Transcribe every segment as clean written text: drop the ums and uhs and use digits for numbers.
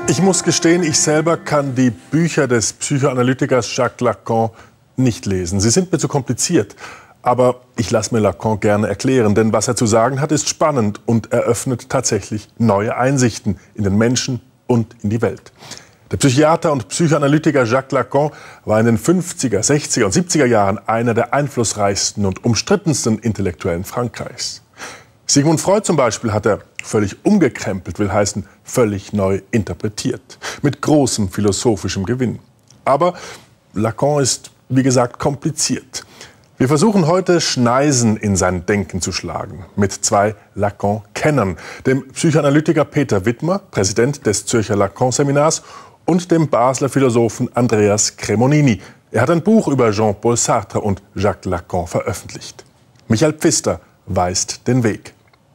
Ich muss gestehen, ich selber kann die Bücher des Psychoanalytikers Jacques Lacan nicht lesen. Sie sind mir zu kompliziert. Aber ich lasse mir Lacan gerne erklären, denn was er zu sagen hat, ist spannend und eröffnet tatsächlich neue Einsichten in den Menschen und in die Welt. Der Psychiater und Psychoanalytiker Jacques Lacan war in den 50er, 60er und 70er Jahren einer der einflussreichsten und umstrittensten Intellektuellen Frankreichs. Sigmund Freud zum Beispiel hat er völlig umgekrempelt, will heißen völlig neu interpretiert, mit großem philosophischem Gewinn. Aber Lacan ist, wie gesagt, kompliziert. Wir versuchen heute Schneisen in sein Denken zu schlagen, mit zwei Lacan-Kennern, dem Psychoanalytiker Peter Widmer, Präsident des Zürcher Lacan-Seminars, und dem Basler Philosophen Andreas Cremonini. Er hat ein Buch über Jean-Paul Sartre und Jacques Lacan veröffentlicht. Michael Pfister weist den Weg.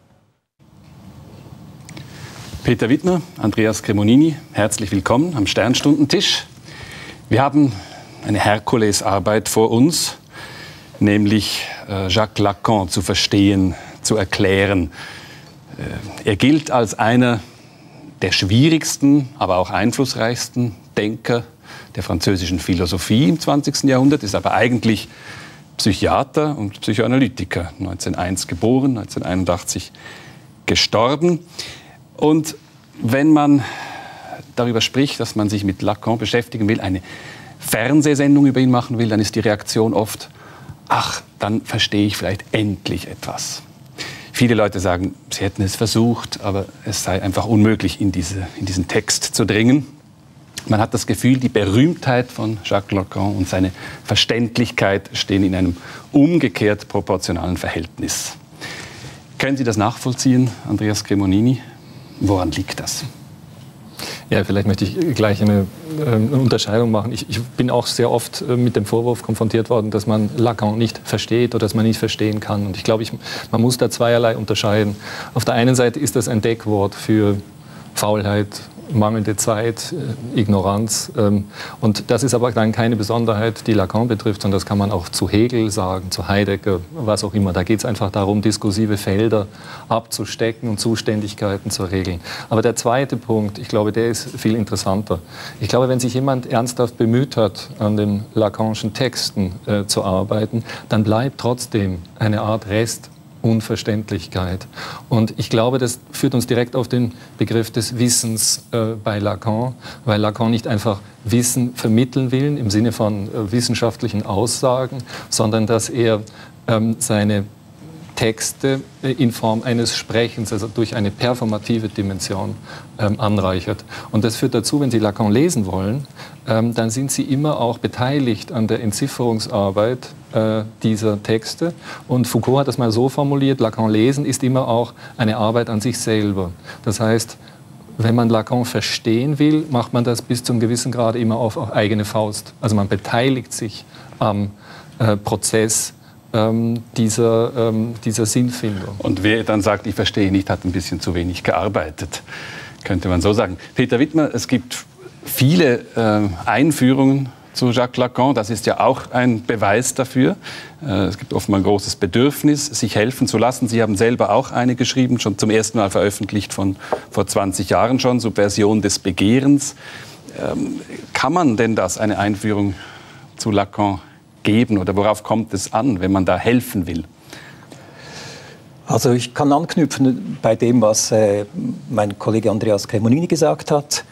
Peter Widmer, Andreas Cremonini, herzlich willkommen am Sternstundentisch. Wir haben eine Herkulesarbeit vor uns, nämlich Jacques Lacan zu verstehen, zu erklären. Er gilt als einer der schwierigsten, aber auch einflussreichsten Denker der französischen Philosophie im 20. Jahrhundert, ist aber eigentlich Psychiater und Psychoanalytiker, 1901 geboren, 1981 gestorben. Und wenn man darüber spricht, dass man sich mit Lacan beschäftigen will, eine Fernsehsendung über ihn machen will, dann ist die Reaktion oft: Ach, dann verstehe ich vielleicht endlich etwas. Viele Leute sagen, sie hätten es versucht, aber es sei einfach unmöglich, in diesen Text zu dringen. Man hat das Gefühl, die Berühmtheit von Jacques Lacan und seine Verständlichkeit stehen in einem umgekehrt proportionalen Verhältnis. Können Sie das nachvollziehen, Andreas Cremonini? Woran liegt das? Ja, vielleicht möchte ich gleich eine Unterscheidung machen. Ich bin auch sehr oft mit dem Vorwurf konfrontiert worden, dass man Lacan nicht versteht oder dass man nicht verstehen kann. Und ich glaube, man muss da zweierlei unterscheiden. Auf der einen Seite ist das ein Deckwort für Faulheit, mangelnde Zeit, Ignoranz. Und das ist aber dann keine Besonderheit, die Lacan betrifft, sondern das kann man auch zu Hegel sagen, zu Heidegger, was auch immer. Da geht es einfach darum, diskursive Felder abzustecken und Zuständigkeiten zu regeln. Aber der zweite Punkt, ich glaube, der ist viel interessanter. Ich glaube, wenn sich jemand ernsthaft bemüht hat, an den Lacanischen Texten zu arbeiten, dann bleibt trotzdem eine Art Unverständlichkeit. Und ich glaube, das führt uns direkt auf den Begriff des Wissens bei Lacan, weil Lacan nicht einfach Wissen vermitteln will im Sinne von wissenschaftlichen Aussagen, sondern dass er seine Texte in Form eines Sprechens, also durch eine performative Dimension anreichert. Und das führt dazu, wenn Sie Lacan lesen wollen, dann sind Sie immer auch beteiligt an der Entzifferungsarbeit dieser Texte. Und Foucault hat das mal so formuliert: Lacan lesen ist immer auch eine Arbeit an sich selber. Das heißt, wenn man Lacan verstehen will, macht man das bis zu einem gewissen Grad immer auf eigene Faust. Also man beteiligt sich am Prozess dieser Sinnfindung. Und wer dann sagt, ich verstehe nicht, hat ein bisschen zu wenig gearbeitet, könnte man so sagen. Peter Widmer, es gibt viele Einführungen zu Jacques Lacan. Das ist ja auch ein Beweis dafür. Es gibt offenbar ein großes Bedürfnis, sich helfen zu lassen. Sie haben selber auch eine geschrieben, schon zum ersten Mal veröffentlicht vor 20 Jahren schon, Subversion des Begehrens. Kann man denn das, eine Einführung zu Lacan, geben? Oder worauf kommt es an, wenn man da helfen will? Also ich kann anknüpfen bei dem, was mein Kollege Andreas Cremonini gesagt hat,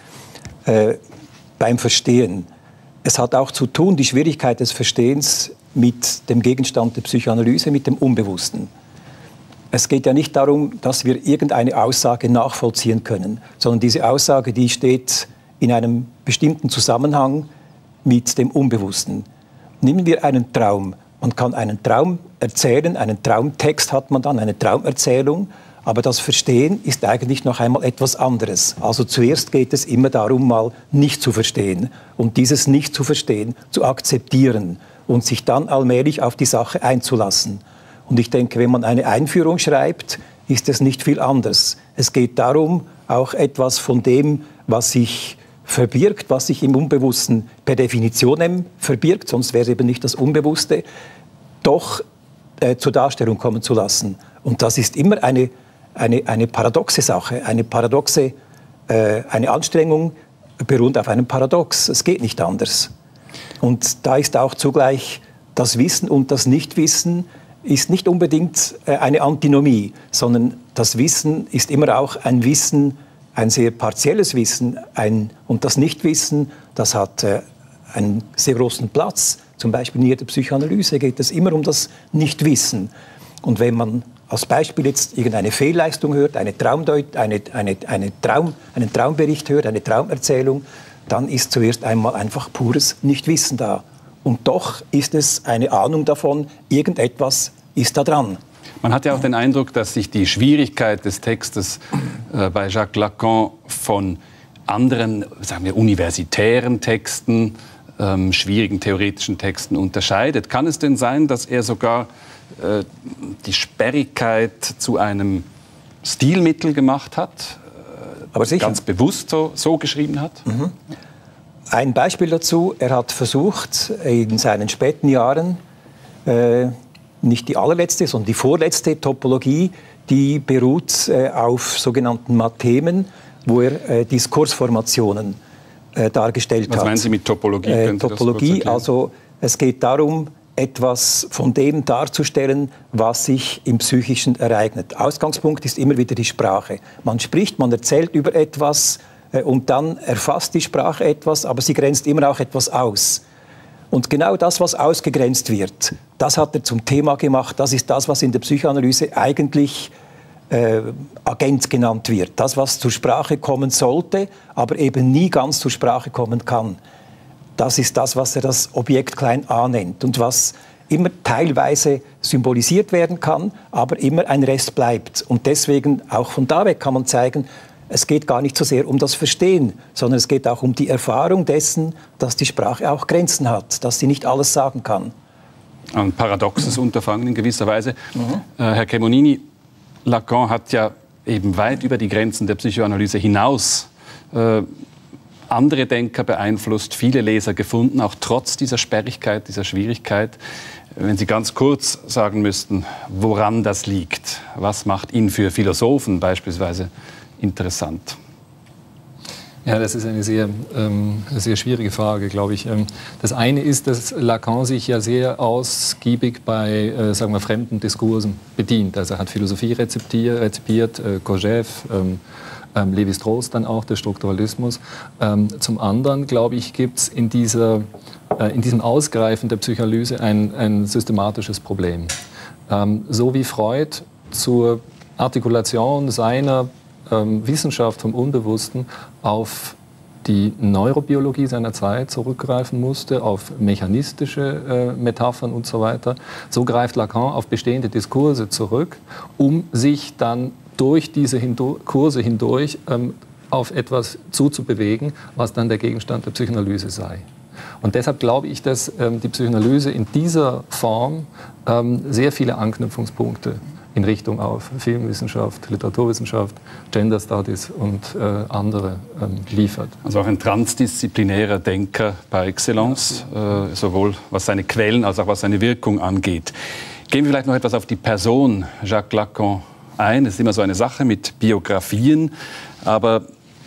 beim Verstehen. Es hat auch zu tun, die Schwierigkeit des Verstehens, mit dem Gegenstand der Psychoanalyse, mit dem Unbewussten. Es geht ja nicht darum, dass wir irgendeine Aussage nachvollziehen können, sondern diese Aussage, die steht in einem bestimmten Zusammenhang mit dem Unbewussten. Nehmen wir einen Traum. Man kann einen Traum erzählen, einen Traumtext hat man dann, eine Traumerzählung. Aber das Verstehen ist eigentlich noch einmal etwas anderes. Also zuerst geht es immer darum, mal nicht zu verstehen. Und dieses nicht zu verstehen, zu akzeptieren und sich dann allmählich auf die Sache einzulassen. Und ich denke, wenn man eine Einführung schreibt, ist es nicht viel anders. Es geht darum, auch etwas von dem, was sich verbirgt, was sich im Unbewussten per Definition verbirgt, sonst wäre es eben nicht das Unbewusste, doch zur Darstellung kommen zu lassen. Und das ist immer eine paradoxe Sache, eine Anstrengung, beruht auf einem Paradox. Es geht nicht anders. Und da ist auch zugleich das Wissen und das Nichtwissen ist nicht unbedingt eine Antinomie, sondern das Wissen ist immer auch ein Wissen, ein sehr partielles Wissen. Und das Nichtwissen, das hat einen sehr großen Platz. Zum Beispiel in jeder Psychoanalyse geht es immer um das Nichtwissen. Und wenn man als Beispiel jetzt irgendeine Fehlleistung hört, einen Traumbericht hört, eine Traumerzählung, dann ist zuerst einmal einfach pures Nichtwissen da. Und doch ist es eine Ahnung davon, irgendetwas ist da dran. Man hat ja auch den Eindruck, dass sich die Schwierigkeit des Textes bei Jacques Lacan von anderen, sagen wir, universitären Texten, schwierigen theoretischen Texten unterscheidet. Kann es denn sein, dass er sogar die Sperrigkeit zu einem Stilmittel gemacht hat? Aber sicher. Ganz bewusst so geschrieben hat? Mhm. Ein Beispiel dazu, er hat versucht, in seinen späten Jahren, nicht die allerletzte, sondern die vorletzte Topologie, die beruht auf sogenannten Mathemen, wo er Diskursformationen dargestellt hat. Was meinen Sie mit Topologie? Topologie, also es geht darum, etwas von dem darzustellen, was sich im Psychischen ereignet. Ausgangspunkt ist immer wieder die Sprache. Man spricht, man erzählt über etwas und dann erfasst die Sprache etwas, aber sie grenzt immer auch etwas aus. Und genau das, was ausgegrenzt wird, das hat er zum Thema gemacht. Das ist das, was in der Psychoanalyse eigentlich Agent genannt wird. Das, was zur Sprache kommen sollte, aber eben nie ganz zur Sprache kommen kann. Das ist das, was er das Objekt klein a nennt und was immer teilweise symbolisiert werden kann, aber immer ein Rest bleibt. Und deswegen, auch von da weg kann man zeigen, es geht gar nicht so sehr um das Verstehen, sondern es geht auch um die Erfahrung dessen, dass die Sprache auch Grenzen hat, dass sie nicht alles sagen kann. Ein paradoxes Unterfangen in gewisser Weise. Herr Cremonini, Lacan hat ja eben weit über die Grenzen der Psychoanalyse hinaus andere Denker beeinflusst, viele Leser gefunden, auch trotz dieser Sperrigkeit, dieser Schwierigkeit. Wenn Sie ganz kurz sagen müssten, woran das liegt, was macht ihn für Philosophen beispielsweise interessant? Ja, das ist eine sehr schwierige Frage, glaube ich. Das eine ist, dass Lacan sich ja sehr ausgiebig bei sagen wir, fremden Diskursen bedient. Also er hat Philosophie rezipiert, Kojève, Lévi-Strauss dann auch, der Strukturalismus. Zum anderen, glaube ich, gibt es in diesem Ausgreifen der Psychoanalyse ein systematisches Problem. So wie Freud zur Artikulation seiner Wissenschaft vom Unbewussten auf die Neurobiologie seiner Zeit zurückgreifen musste, auf mechanistische Metaphern und so weiter. So greift Lacan auf bestehende Diskurse zurück, um sich dann durch diese Kurse hindurch auf etwas zuzubewegen, was dann der Gegenstand der Psychoanalyse sei. Und deshalb glaube ich, dass die Psychoanalyse in dieser Form sehr viele Anknüpfungspunkte in Richtung auf Filmwissenschaft, Literaturwissenschaft, Gender Studies und andere liefert. Also auch ein transdisziplinärer Denker par excellence, sowohl was seine Quellen als auch was seine Wirkung angeht. Gehen wir vielleicht noch etwas auf die Person Jacques Lacan ein. Es ist immer so eine Sache mit Biografien, aber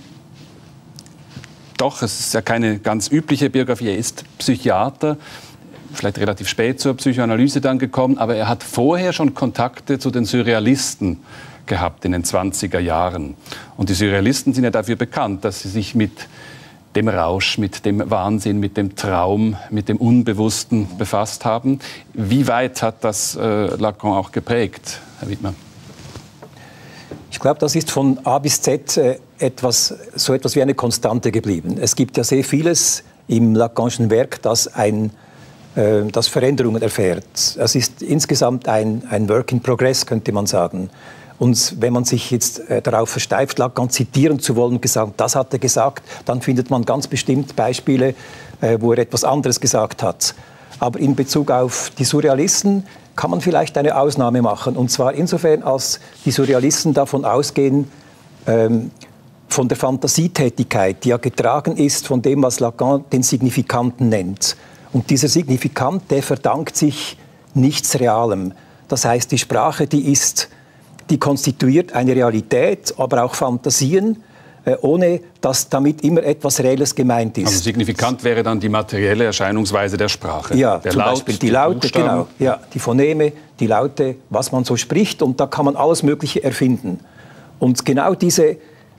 doch, es ist ja keine ganz übliche Biografie. Er ist Psychiater, vielleicht relativ spät zur Psychoanalyse dann gekommen, aber er hat vorher schon Kontakte zu den Surrealisten gehabt in den 20er Jahren. Und die Surrealisten sind ja dafür bekannt, dass sie sich mit dem Rausch, mit dem Wahnsinn, mit dem Traum, mit dem Unbewussten befasst haben. Wie weit hat das Lacan auch geprägt, Herr Widmer? Ich glaube, das ist von A bis Z so etwas wie eine Konstante geblieben. Es gibt ja sehr vieles im Lacanischen Werk, das Veränderungen erfährt. Es ist insgesamt ein Work in Progress, könnte man sagen. Und wenn man sich jetzt darauf versteift, Lacan zitieren zu wollen, das hat er gesagt, dann findet man ganz bestimmt Beispiele, wo er etwas anderes gesagt hat. Aber in Bezug auf die Surrealisten kann man vielleicht eine Ausnahme machen. Und zwar insofern, als die Surrealisten davon ausgehen, von der Fantasietätigkeit, die ja getragen ist von dem, was Lacan den Signifikanten nennt. Und dieser Signifikant, der verdankt sich nichts Realem. Das heißt, die Sprache, die konstituiert eine Realität, aber auch Fantasien, ohne dass damit immer etwas Reelles gemeint ist. Also signifikant wäre dann die materielle Erscheinungsweise der Sprache. Ja, der zum Laut, Beispiel die Laute, Buchstaben. genau. Ja, die Phoneme, die Laute, was man so spricht. Und da kann man alles Mögliche erfinden. Und genau diese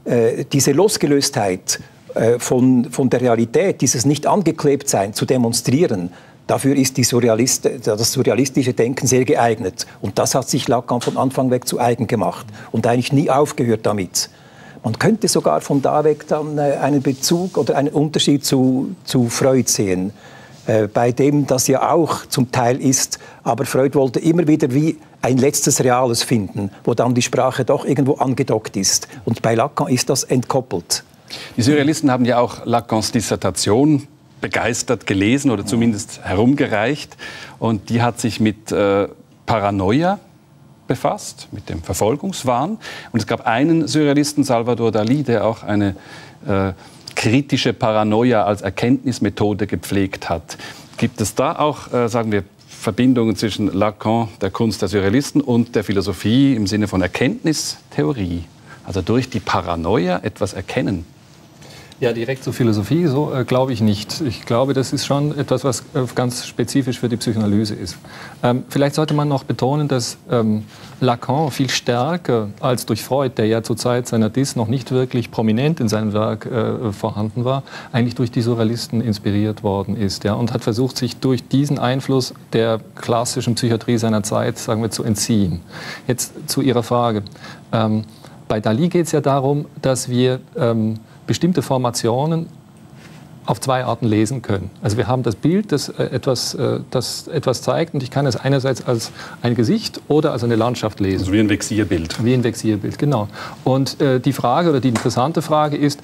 Losgelöstheit von der Realität, dieses Nicht-Angeklebt-Sein zu demonstrieren, dafür ist das surrealistische Denken sehr geeignet. Und das hat sich Lacan von Anfang weg zu eigen gemacht und eigentlich nie aufgehört damit. Man könnte sogar von da weg dann einen Bezug oder einen Unterschied zu Freud sehen, bei dem das ja auch zum Teil ist. Aber Freud wollte immer wieder wie ein letztes Reales finden, wo dann die Sprache doch irgendwo angedockt ist. Und bei Lacan ist das entkoppelt. Die Surrealisten haben ja auch Lacans Dissertation begeistert gelesen oder zumindest herumgereicht. Und die hat sich mit Paranoia befasst, mit dem Verfolgungswahn. Und es gab einen Surrealisten, Salvador Dalí, der auch eine kritische Paranoia als Erkenntnismethode gepflegt hat. Gibt es da auch, sagen wir, Verbindungen zwischen Lacan, der Kunst der Surrealisten, und der Philosophie im Sinne von Erkenntnistheorie? Also durch die Paranoia etwas erkennen? Ja, direkt zur Philosophie, so glaube ich nicht. Ich glaube, das ist schon etwas, was ganz spezifisch für die Psychoanalyse ist. Vielleicht sollte man noch betonen, dass Lacan viel stärker als durch Freud, der ja zur Zeit seiner Dis noch nicht wirklich prominent in seinem Werk vorhanden war, eigentlich durch die Surrealisten inspiriert worden ist, ja, und hat versucht, sich durch diesen Einfluss der klassischen Psychiatrie seiner Zeit, sagen wir, zu entziehen. Jetzt zu Ihrer Frage. Bei Dalí geht es ja darum, dass wir bestimmte Formationen auf zwei Arten lesen können. Also wir haben das Bild, das etwas zeigt, und ich kann es einerseits als ein Gesicht oder als eine Landschaft lesen. Also wie ein Vexierbild. Wie ein Vexierbild, genau. Und die Frage oder die interessante Frage ist,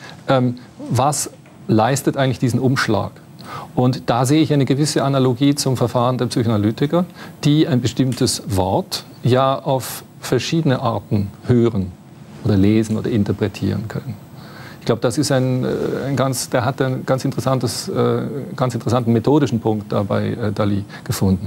was leistet eigentlich diesen Umschlag? Und da sehe ich eine gewisse Analogie zum Verfahren der Psychoanalytiker, die ein bestimmtes Wort ja auf verschiedene Arten hören oder lesen oder interpretieren können. Ich glaube, das ist der hat einen ganz interessanten methodischen Punkt da bei Dalí gefunden.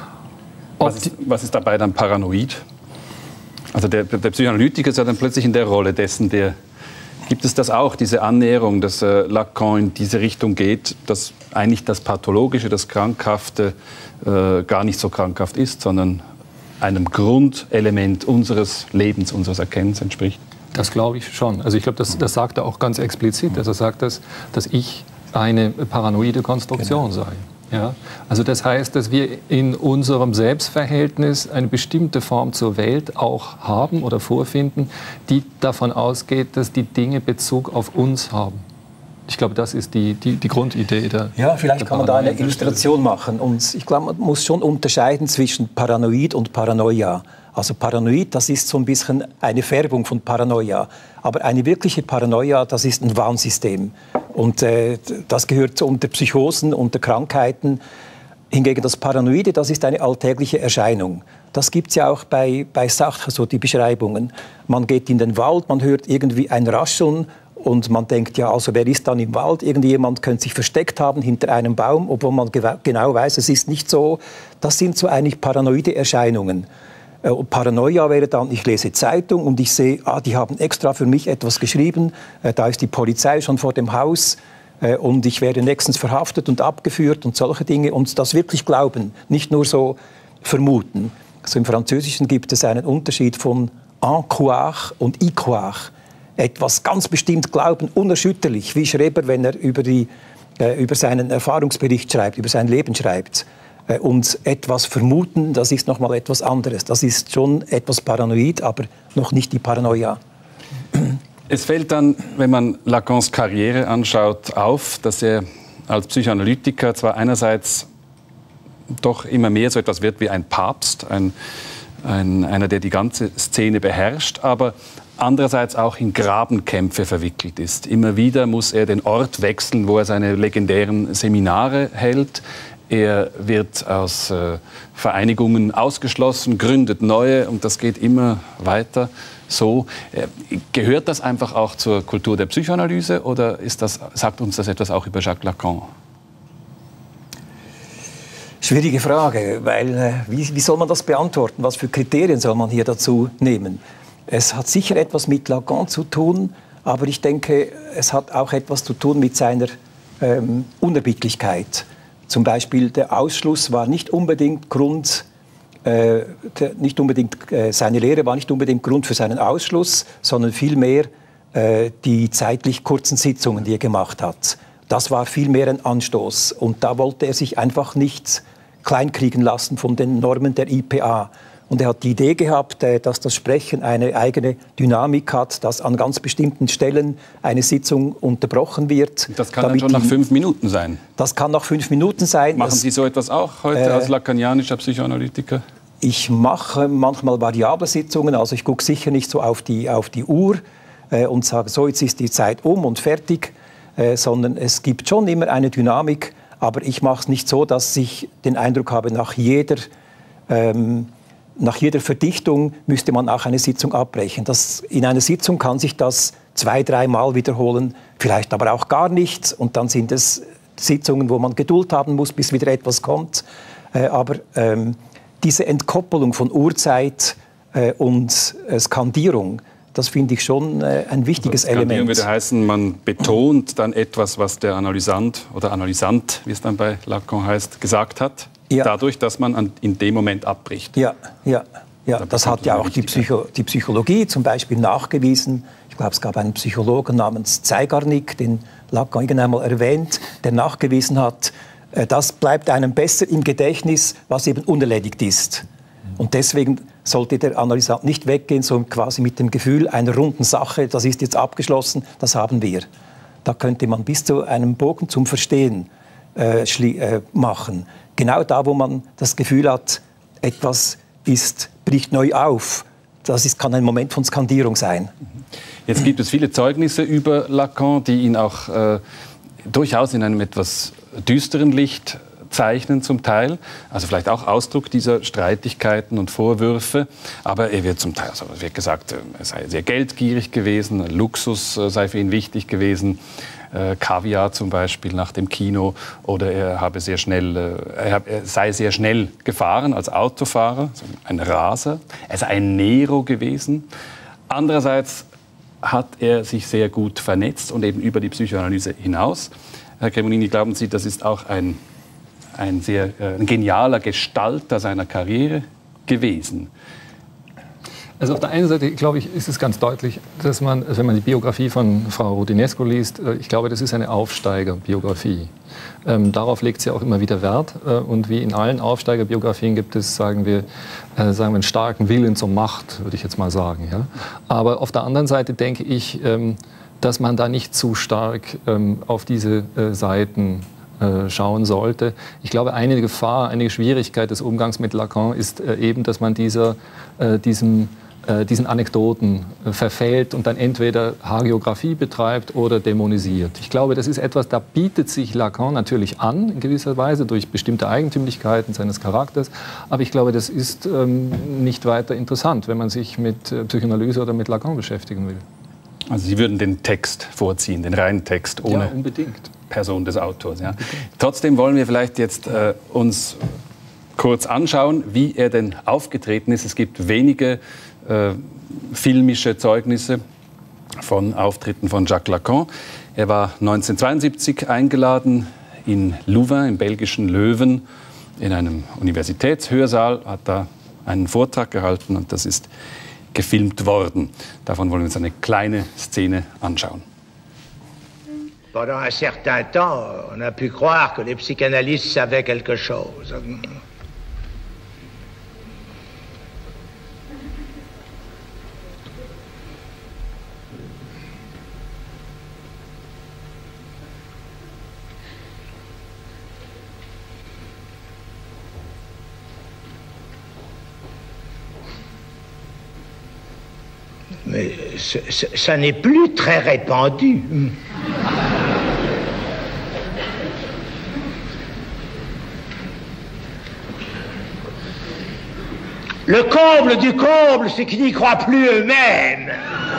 Was ist dabei dann paranoid? Also der Psychoanalytiker ist ja dann plötzlich in der Rolle dessen, der... Gibt es das auch, diese Annäherung, dass Lacan in diese Richtung geht, dass eigentlich das Pathologische, das Krankhafte gar nicht so krankhaft ist, sondern einem Grundelement unseres Lebens, unseres Erkennens entspricht? Das glaube ich schon. Also ich glaube, das sagt er auch ganz explizit. Also er sagt, dass ich eine paranoide Konstruktion sei. Ja? Also das heißt, dass wir in unserem Selbstverhältnis eine bestimmte Form zur Welt auch haben oder vorfinden, die davon ausgeht, dass die Dinge Bezug auf uns haben. Ich glaube, das ist die Grundidee der... Ja, vielleicht kann man da eine Illustration machen. Und ich glaube, man muss schon unterscheiden zwischen Paranoid und Paranoia. Also Paranoid, das ist so ein bisschen eine Färbung von Paranoia. Aber eine wirkliche Paranoia, das ist ein Warnsystem. Und das gehört unter Psychosen, unter Krankheiten. Hingegen das Paranoide, das ist eine alltägliche Erscheinung. Das gibt es ja auch bei Sartre, so die Beschreibungen. Man geht in den Wald, man hört irgendwie ein Rascheln und man denkt, ja, also wer ist dann im Wald? Irgendjemand könnte sich versteckt haben hinter einem Baum, obwohl man genau weiß, es ist nicht so. Das sind so eigentlich paranoide Erscheinungen. Paranoia wäre dann, ich lese Zeitung und ich sehe, die haben extra für mich etwas geschrieben, da ist die Polizei schon vor dem Haus und ich werde nächstens verhaftet und abgeführt und solche Dinge, und das wirklich glauben, nicht nur so vermuten. Also im Französischen gibt es einen Unterschied von en croire und y croire. Etwas ganz bestimmt glauben, unerschütterlich, wie Schreber, wenn er über seinen Erfahrungsbericht schreibt, über sein Leben schreibt. Und etwas vermuten, das ist noch mal etwas anderes. Das ist schon etwas paranoid, aber noch nicht die Paranoia. Es fällt dann, wenn man Lacans Karriere anschaut, auf, dass er als Psychoanalytiker zwar einerseits doch immer mehr so etwas wird wie ein Papst, einer, der die ganze Szene beherrscht, aber andererseits auch in Grabenkämpfe verwickelt ist. Immer wieder muss er den Ort wechseln, wo er seine legendären Seminare hält. Er wird aus Vereinigungen ausgeschlossen, gründet neue, und das geht immer weiter so. Gehört das einfach auch zur Kultur der Psychoanalyse, oder sagt uns das etwas auch über Jacques Lacan? Schwierige Frage, weil wie soll man das beantworten? Was für Kriterien soll man hier dazu nehmen? Es hat sicher etwas mit Lacan zu tun, aber ich denke, es hat auch etwas zu tun mit seiner Unerbittlichkeit. Zum Beispiel der Ausschluss war nicht unbedingt Grund, seine Lehre war nicht unbedingt Grund für seinen Ausschluss, sondern vielmehr die zeitlich kurzen Sitzungen, die er gemacht hat. Das war vielmehr ein Anstoß. Und da wollte er sich einfach nicht kleinkriegen lassen von den Normen der IPA. Und er hat die Idee gehabt, dass das Sprechen eine eigene Dynamik hat, dass an ganz bestimmten Stellen eine Sitzung unterbrochen wird. Das kann dann schon nach 5 Minuten sein? Das kann nach 5 Minuten sein. Machen Sie so etwas auch heute als lacanianischer Psychoanalytiker? Ich mache manchmal variable Sitzungen, also ich gucke sicher nicht so auf die Uhr und sage, so jetzt ist die Zeit um und fertig, sondern es gibt schon immer eine Dynamik, aber ich mache es nicht so, dass ich den Eindruck habe, nach jeder Verdichtung müsste man auch eine Sitzung abbrechen. In einer Sitzung kann sich das 2-3 Mal wiederholen, vielleicht aber auch gar nicht. Und dann sind es Sitzungen, wo man Geduld haben muss, bis wieder etwas kommt. Aber diese Entkoppelung von Uhrzeit und Skandierung, das finde ich schon ein wichtiges Element. Skandierung würde heißen, man betont dann etwas, was der Analysant oder Analysant, wie es dann bei Lacan heißt, gesagt hat. Ja. Dadurch, dass man in dem Moment abbricht. Ja. Das hat ja auch die Psychologie zum Beispiel nachgewiesen. Ich glaube, es gab einen Psychologen namens Zeigarnik, den Lacan irgendwann mal erwähnt, der nachgewiesen hat, das bleibt einem besser im Gedächtnis, was eben unerledigt ist. Und deswegen sollte der Analysant nicht weggehen, so quasi mit dem Gefühl einer runden Sache, das ist jetzt abgeschlossen, das haben wir. Da könnte man bis zu einem Bogen zum Verstehen machen. Genau da, wo man das Gefühl hat, etwas bricht neu auf. Kann ein Moment von Skandierung sein. Jetzt gibt es viele Zeugnisse über Lacan, die ihn auch durchaus in einem etwas düsteren Licht zeichnen zum Teil. Also vielleicht auch Ausdruck dieser Streitigkeiten und Vorwürfe. Aber er wird zum Teil, also wird gesagt, er sei sehr geldgierig gewesen, Luxus sei für ihn wichtig gewesen. Kaviar zum Beispiel nach dem Kino, oder er sei sehr schnell gefahren als Autofahrer, also ein Raser. Er sei ein Nero gewesen. Andererseits hat er sich sehr gut vernetzt und eben über die Psychoanalyse hinaus. Herr Cremonini, glauben Sie, das ist auch ein genialer Gestalter seiner Karriere gewesen? Also auf der einen Seite, glaube ich, ist es ganz deutlich, dass man, wenn man die Biografie von Frau Rodinesco liest, ich glaube, das ist eine Aufsteigerbiografie. Darauf legt sie auch immer wieder Wert. Und wie in allen Aufsteigerbiografien gibt es, sagen wir, einen starken Willen zur Macht, würde ich jetzt mal sagen. Ja? Aber auf der anderen Seite denke ich, dass man da nicht zu stark auf diese Seiten schauen sollte. Ich glaube, eine Gefahr, eine Schwierigkeit des Umgangs mit Lacan ist eben, dass man diesen Anekdoten verfällt und dann entweder Hagiographie betreibt oder dämonisiert. Ich glaube, das ist etwas, da bietet sich Lacan natürlich an, in gewisser Weise, durch bestimmte Eigentümlichkeiten seines Charakters. Aber ich glaube, das ist nicht weiter interessant, wenn man sich mit Psychoanalyse oder mit Lacan beschäftigen will. Also Sie würden den Text vorziehen, den reinen Text, ohne unbedingt. Person des Autors. Ja. Trotzdem wollen wir vielleicht jetzt uns kurz anschauen, wie er denn aufgetreten ist. Es gibt wenige filmische Zeugnisse von Auftritten von Jacques Lacan. Er war 1972 eingeladen in Louvain, im belgischen Löwen, in einem Universitätshörsaal, hat da einen Vortrag gehalten und das ist gefilmt worden. Davon wollen wir uns eine kleine Szene anschauen. Pendant un certain temps, on a pu croire que les psychanalystes savaient quelque chose. Mais ça n'est plus très répandu. Le comble du comble, c'est qu'ils n'y croient plus eux-mêmes.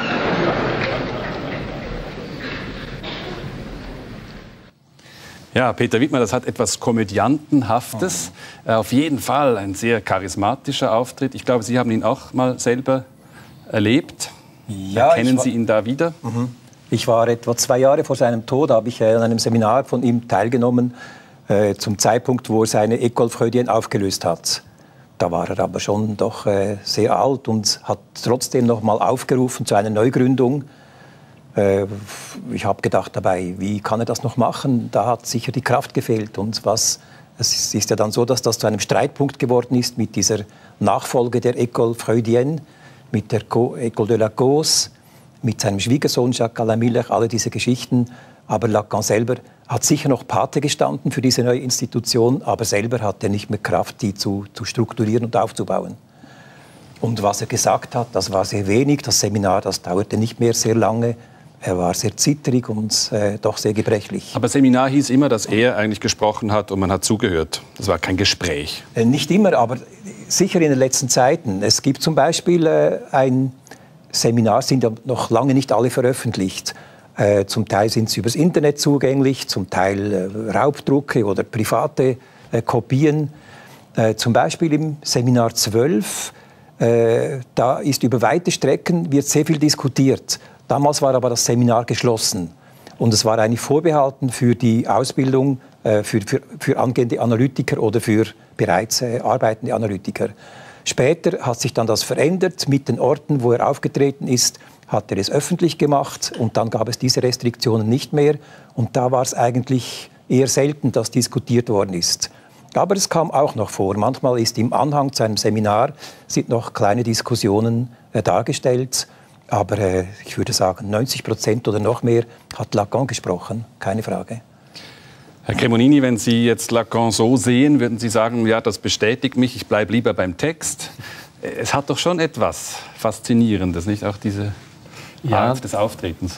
Ja, Peter Widmer, das hat etwas Komödiantenhaftes. Auf jeden Fall ein sehr charismatischer Auftritt. Ich glaube, Sie haben ihn auch mal selber erlebt. Ja, Erkennen Sie ihn da wieder? Ich war etwa 2 Jahre vor seinem Tod, habe ich an einem Seminar von ihm teilgenommen, zum Zeitpunkt, wo er seine École Freudienne aufgelöst hat. Da war er aber schon doch sehr alt und hat trotzdem noch mal aufgerufen zu einer Neugründung. Ich habe gedacht dabei, wie kann er das noch machen? Da hat sicher die Kraft gefehlt. Und es ist ja dann so, dass das zu einem Streitpunkt geworden ist mit dieser Nachfolge der École Freudienne, mit der École de la Cause, mit seinem Schwiegersohn Jacques Alain Miller, alle diese Geschichten. Aber Lacan selber hat sicher noch Pate gestanden für diese neue Institution, aber selber hat er nicht mehr Kraft, die zu strukturieren und aufzubauen. Und was er gesagt hat, das war sehr wenig. Das Seminar, das dauerte nicht mehr sehr lange. Er war sehr zitterig und doch sehr gebrechlich. Aber Seminar hieß immer, dass er eigentlich gesprochen hat und man hat zugehört. Das war kein Gespräch. Nicht immer, aber sicher in den letzten Zeiten. Es gibt zum Beispiel ein Seminar, sind ja noch lange nicht alle veröffentlicht. Zum Teil sind sie übers Internet zugänglich, zum Teil Raubdrucke oder private Kopien. Zum Beispiel im Seminar 12, da ist über weite Strecken wird sehr viel diskutiert. Damals war aber das Seminar geschlossen und es war eigentlich vorbehalten für die Ausbildung für angehende Analytiker oder für bereits arbeitende Analytiker. Später hat sich dann das verändert. Mit den Orten, wo er aufgetreten ist, hat er es öffentlich gemacht und dann gab es diese Restriktionen nicht mehr. Und da war es eigentlich eher selten, dass diskutiert worden ist. Aber es kam auch noch vor. Manchmal ist im Anhang zu einem Seminar sind noch kleine Diskussionen dargestellt. Aber ich würde sagen, 90% oder noch mehr hat Lacan gesprochen, keine Frage. Herr Cremonini, wenn Sie jetzt Lacan so sehen, würden Sie sagen, ja, das bestätigt mich, ich bleibe lieber beim Text. Es hat doch schon etwas Faszinierendes, nicht? Auch diese Art des Auftretens.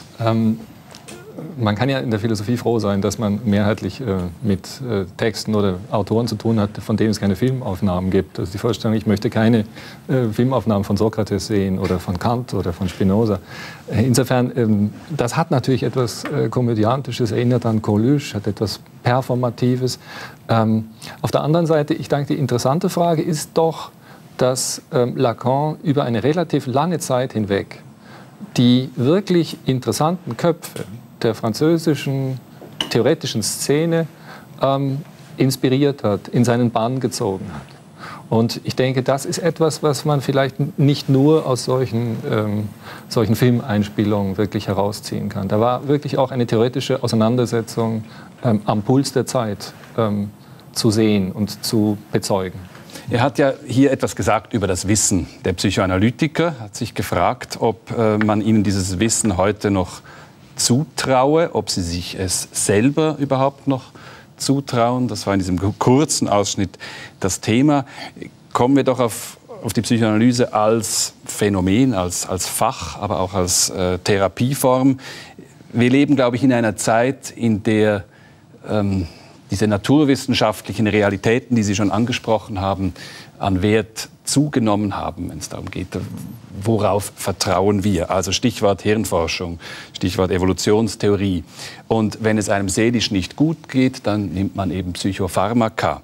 Man kann ja in der Philosophie froh sein, dass man mehrheitlich mit Texten oder Autoren zu tun hat, von denen es keine Filmaufnahmen gibt. Also die Vorstellung, ich möchte keine Filmaufnahmen von Sokrates sehen oder von Kant oder von Spinoza. Insofern, das hat natürlich etwas Komödiantisches, erinnert an Coluche, hat etwas Performatives. Auf der anderen Seite, ich denke, die interessante Frage ist doch, dass Lacan über eine relativ lange Zeit hinweg die wirklich interessanten Köpfe der französischen theoretischen Szene inspiriert hat, in seinen Bann gezogen hat. Und ich denke, das ist etwas, was man vielleicht nicht nur aus solchen Filmeinspielungen wirklich herausziehen kann. Da war wirklich auch eine theoretische Auseinandersetzung am Puls der Zeit zu sehen und zu bezeugen. Er hat ja hier etwas gesagt über das Wissen. Der Psychoanalytiker hat sich gefragt, ob man ihnen dieses Wissen heute noch zutraue, ob sie sich es selber überhaupt noch zutrauen. Das war in diesem kurzen Ausschnitt das Thema. Kommen wir doch auf die Psychoanalyse als Phänomen, als Fach, aber auch als Therapieform. Wir leben, glaube ich, in einer Zeit, in der diese naturwissenschaftlichen Realitäten, die Sie schon angesprochen haben, an Wert zugenommen haben, wenn es darum geht, worauf vertrauen wir? Also Stichwort Hirnforschung, Stichwort Evolutionstheorie. Und wenn es einem seelisch nicht gut geht, dann nimmt man eben Psychopharmaka.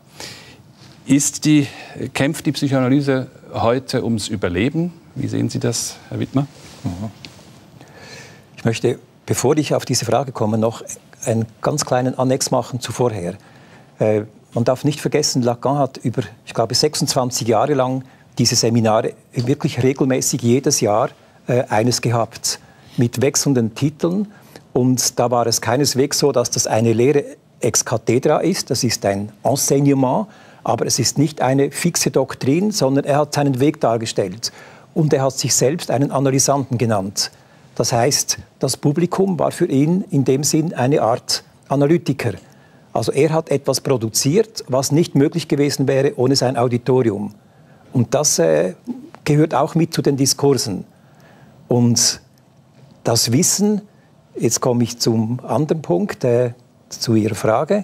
Kämpft die Psychoanalyse heute ums Überleben? Wie sehen Sie das, Herr Widmer? Ich möchte, bevor ich auf diese Frage komme, noch einen ganz kleinen Annex machen zu vorher. Man darf nicht vergessen, Lacan hat über, ich glaube, 26 Jahre lang diese Seminare wirklich regelmäßig jedes Jahr eines gehabt, mit wechselnden Titeln. Und da war es keineswegs so, dass das eine Lehre ex cathedra ist, das ist ein Enseignement, aber es ist nicht eine fixe Doktrin, sondern er hat seinen Weg dargestellt. Und er hat sich selbst einen Analysanten genannt. Das heißt, das Publikum war für ihn in dem Sinn eine Art Analytiker. Also er hat etwas produziert, was nicht möglich gewesen wäre ohne sein Auditorium. Und das gehört auch mit zu den Diskursen. Und das Wissen, jetzt komme ich zum anderen Punkt, zu Ihrer Frage.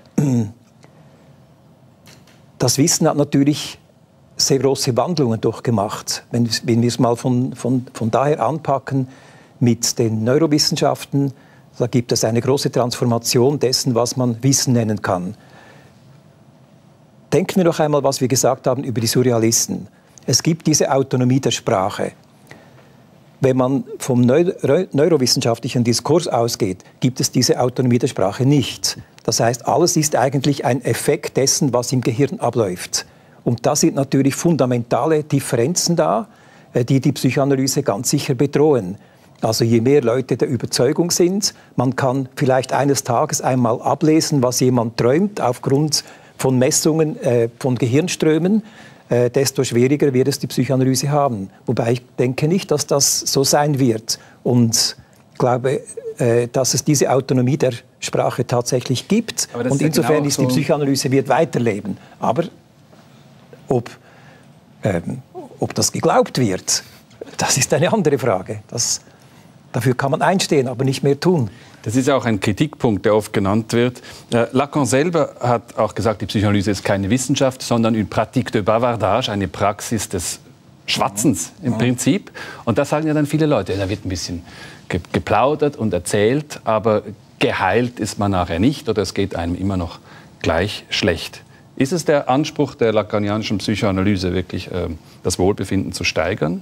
Das Wissen hat natürlich sehr große Wandlungen durchgemacht. Wenn wir es mal von daher anpacken mit den Neurowissenschaften, da gibt es eine große Transformation dessen, was man Wissen nennen kann. Denken wir noch einmal, was wir gesagt haben über die Surrealisten. Es gibt diese Autonomie der Sprache. wenn man vom neurowissenschaftlichen Diskurs ausgeht, gibt es diese Autonomie der Sprache nicht. Das heißt, alles ist eigentlich ein Effekt dessen, was im Gehirn abläuft. Und da sind natürlich fundamentale Differenzen da, die die Psychoanalyse ganz sicher bedrohen. Also je mehr Leute der Überzeugung sind, man kann vielleicht eines Tages einmal ablesen, was jemand träumt, aufgrund von Messungen von Gehirnströmen, desto schwieriger wird es die Psychoanalyse haben. Wobei ich denke nicht, dass das so sein wird. Und ich glaube, dass es diese Autonomie der Sprache tatsächlich gibt. Und insofern genau ist die Psychoanalyse wird weiterleben. Aber ob das geglaubt wird, das ist eine andere Frage. Dafür kann man einstehen, aber nicht mehr tun. Das ist ja auch ein Kritikpunkt, der oft genannt wird. Lacan selber hat auch gesagt, die Psychoanalyse ist keine Wissenschaft, sondern une pratique de bavardage, eine Praxis des Schwatzens im Prinzip. Und das sagen ja dann viele Leute. Da wird ein bisschen geplaudert und erzählt, aber geheilt ist man nachher nicht oder es geht einem immer noch gleich schlecht. Ist es der Anspruch der lacanianischen Psychoanalyse, wirklich das Wohlbefinden zu steigern?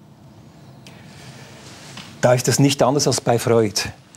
Da ist es nicht anders als bei Freud.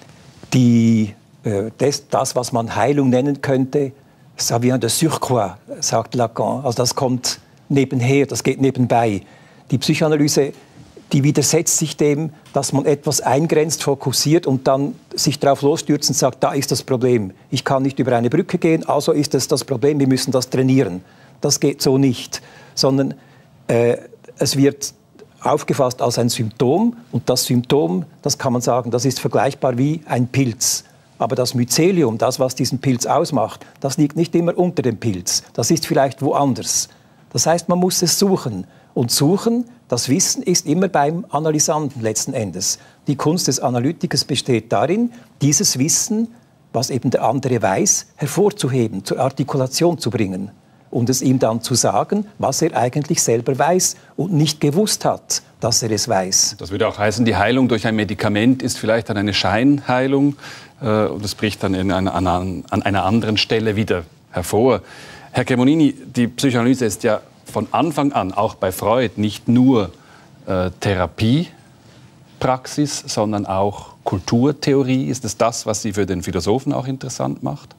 Das, was man Heilung nennen könnte, ça vient de surcroît, sagt Lacan. Also das kommt nebenher, das geht nebenbei. Die Psychoanalyse, die widersetzt sich dem, dass man etwas eingrenzt, fokussiert und dann sich darauf losstürzt und sagt, da ist das Problem. Ich kann nicht über eine Brücke gehen, also ist es das Problem, wir müssen das trainieren. Das geht so nicht, sondern es wird aufgefasst als ein Symptom und das Symptom, das kann man sagen, das ist vergleichbar wie ein Pilz. Aber das Mycelium, das, was diesen Pilz ausmacht, das liegt nicht immer unter dem Pilz. Das ist vielleicht woanders. Das heißt, man muss es suchen. Und suchen, das Wissen ist immer beim Analysanten letzten Endes. Die Kunst des Analytikers besteht darin, dieses Wissen, was eben der andere weiß, hervorzuheben, zur Artikulation zu bringen. Und es ihm dann zu sagen, was er eigentlich selber weiß und nicht gewusst hat, dass er es weiß. Das würde auch heißen, die Heilung durch ein Medikament ist vielleicht dann eine Scheinheilung und es bricht dann an einer anderen Stelle wieder hervor. Herr Cremonini, die Psychoanalyse ist ja von Anfang an, auch bei Freud, nicht nur Therapiepraxis, sondern auch Kulturtheorie. Ist es das, was Sie für den Philosophen auch interessant macht?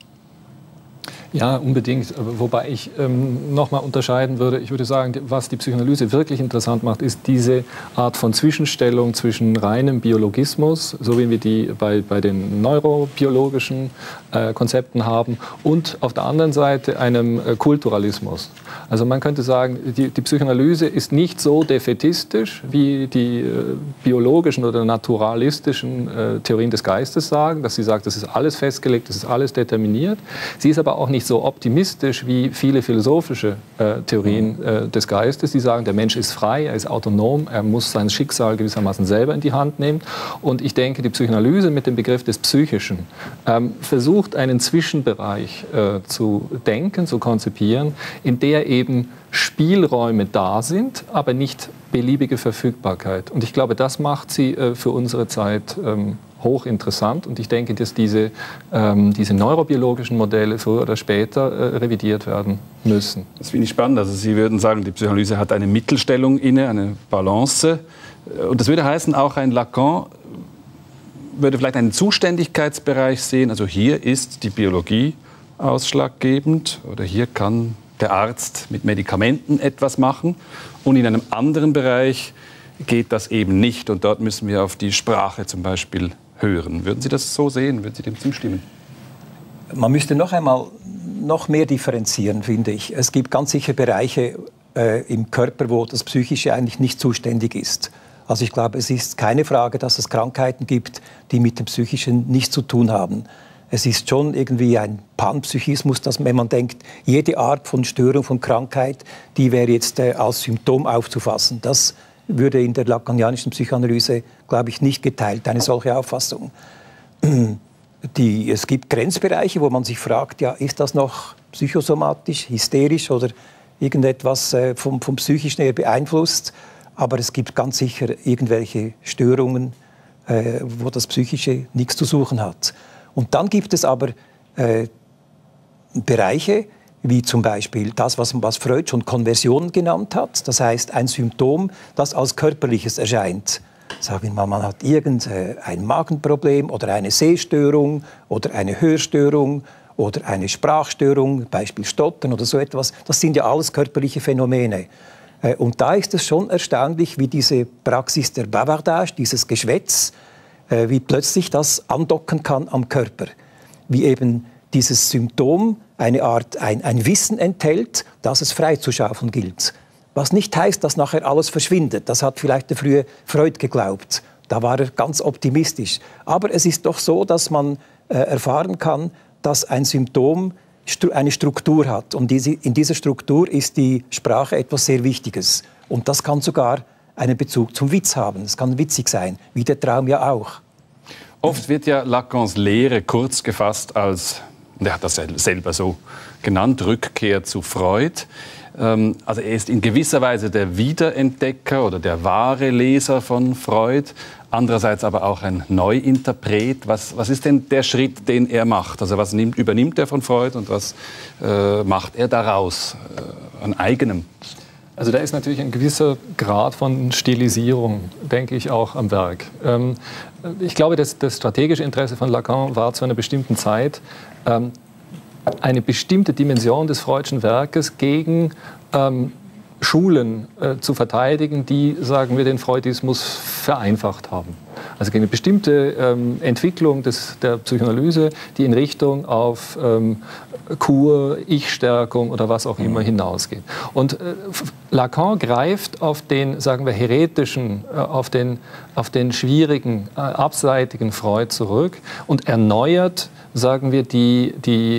Ja, unbedingt. Wobei ich noch mal unterscheiden würde. Ich würde sagen, was die Psychoanalyse wirklich interessant macht, ist diese Art von Zwischenstellung zwischen reinem Biologismus, so wie wir die bei den neurobiologischen Konzepten haben, und auf der anderen Seite einem Kulturalismus. Also man könnte sagen, die Psychoanalyse ist nicht so defätistisch, wie die biologischen oder naturalistischen Theorien des Geistes sagen, dass sie sagt, das ist alles festgelegt, das ist alles determiniert. Sie ist aber auch nicht so optimistisch wie viele philosophische Theorien des Geistes. Die sagen, der Mensch ist frei, er ist autonom, er muss sein Schicksal gewissermaßen selber in die Hand nehmen. Und ich denke, die Psychoanalyse mit dem Begriff des Psychischen versucht, einen Zwischenbereich zu denken, zu konzipieren, in der eben Spielräume da sind, aber nicht beliebige Verfügbarkeit. Und ich glaube, das macht sie für unsere Zeit hochinteressant. Und ich denke, dass diese neurobiologischen Modelle früher oder später revidiert werden müssen. Das finde ich spannend. Also Sie würden sagen, die Psychoanalyse hat eine Mittelstellung inne, eine Balance. Und das würde heißen, auch ein Lacan würde vielleicht einen Zuständigkeitsbereich sehen. Also hier ist die Biologie ausschlaggebend oder hier kann der Arzt mit Medikamenten etwas machen. Und in einem anderen Bereich geht das eben nicht. Und dort müssen wir auf die Sprache zum Beispiel hören. Würden Sie das so sehen? Würden Sie dem zustimmen? Man müsste noch mehr differenzieren, finde ich. Es gibt ganz sicher Bereiche im Körper, wo das Psychische eigentlich nicht zuständig ist. Also ich glaube, es ist keine Frage, dass es Krankheiten gibt, die mit dem Psychischen nichts zu tun haben. Es ist schon irgendwie ein Panpsychismus, dass wenn man denkt, jede Art von Störung, von Krankheit, die wäre jetzt als Symptom aufzufassen. Das würde in der lacanianischen Psychoanalyse, glaube ich, nicht geteilt, eine solche Auffassung. Es gibt Grenzbereiche, wo man sich fragt, ja, ist das noch psychosomatisch, hysterisch oder irgendetwas vom Psychischen her beeinflusst? Aber es gibt ganz sicher irgendwelche Störungen, wo das Psychische nichts zu suchen hat. Und dann gibt es aber Bereiche, wie zum Beispiel das, was Freud schon Konversion genannt hat. Das heißt, ein Symptom, das als körperliches erscheint. Sagen wir mal, man hat irgendein Magenproblem oder eine Sehstörung oder eine Hörstörung oder eine Sprachstörung, Beispiel Stottern oder so etwas. Das sind ja alles körperliche Phänomene. Und da ist es schon erstaunlich, wie diese Praxis der Bavardage, dieses Geschwätz, wie plötzlich das andocken kann am Körper. Wie eben dieses Symptom eine Art, ein Wissen enthält, das es freizuschaufeln gilt. Was nicht heißt, dass nachher alles verschwindet. Das hat vielleicht der frühe Freud geglaubt. Da war er ganz optimistisch. Aber es ist doch so, dass man erfahren kann, dass ein Symptom eine Struktur hat. Und in dieser Struktur ist die Sprache etwas sehr Wichtiges. Und das kann sogar einen Bezug zum Witz haben. Es kann witzig sein, wie der Traum ja auch. Oft wird ja Lacans Lehre kurz gefasst als, und er hat das selber so genannt, Rückkehr zu Freud. Also er ist in gewisser Weise der Wiederentdecker oder der wahre Leser von Freud, andererseits aber auch ein Neuinterpret. Was ist denn der Schritt, den er macht? Also was übernimmt er von Freud und was macht er daraus an eigenem? Also da ist natürlich ein gewisser Grad von Stilisierung, denke ich, auch am Werk. Ich glaube, das strategische Interesse von Lacan war zu einer bestimmten Zeit, eine bestimmte Dimension des Freudschen Werkes gegen Schulen zu verteidigen, die, sagen wir, den Freudismus vereinfacht haben. Also gegen eine bestimmte Entwicklung der Psychoanalyse, die in Richtung auf Kur, Ich-Stärkung oder was auch immer hinausgeht. Und Lacan greift auf den, sagen wir, heretischen, auf den schwierigen, abseitigen Freud zurück und erneuert, sagen wir, die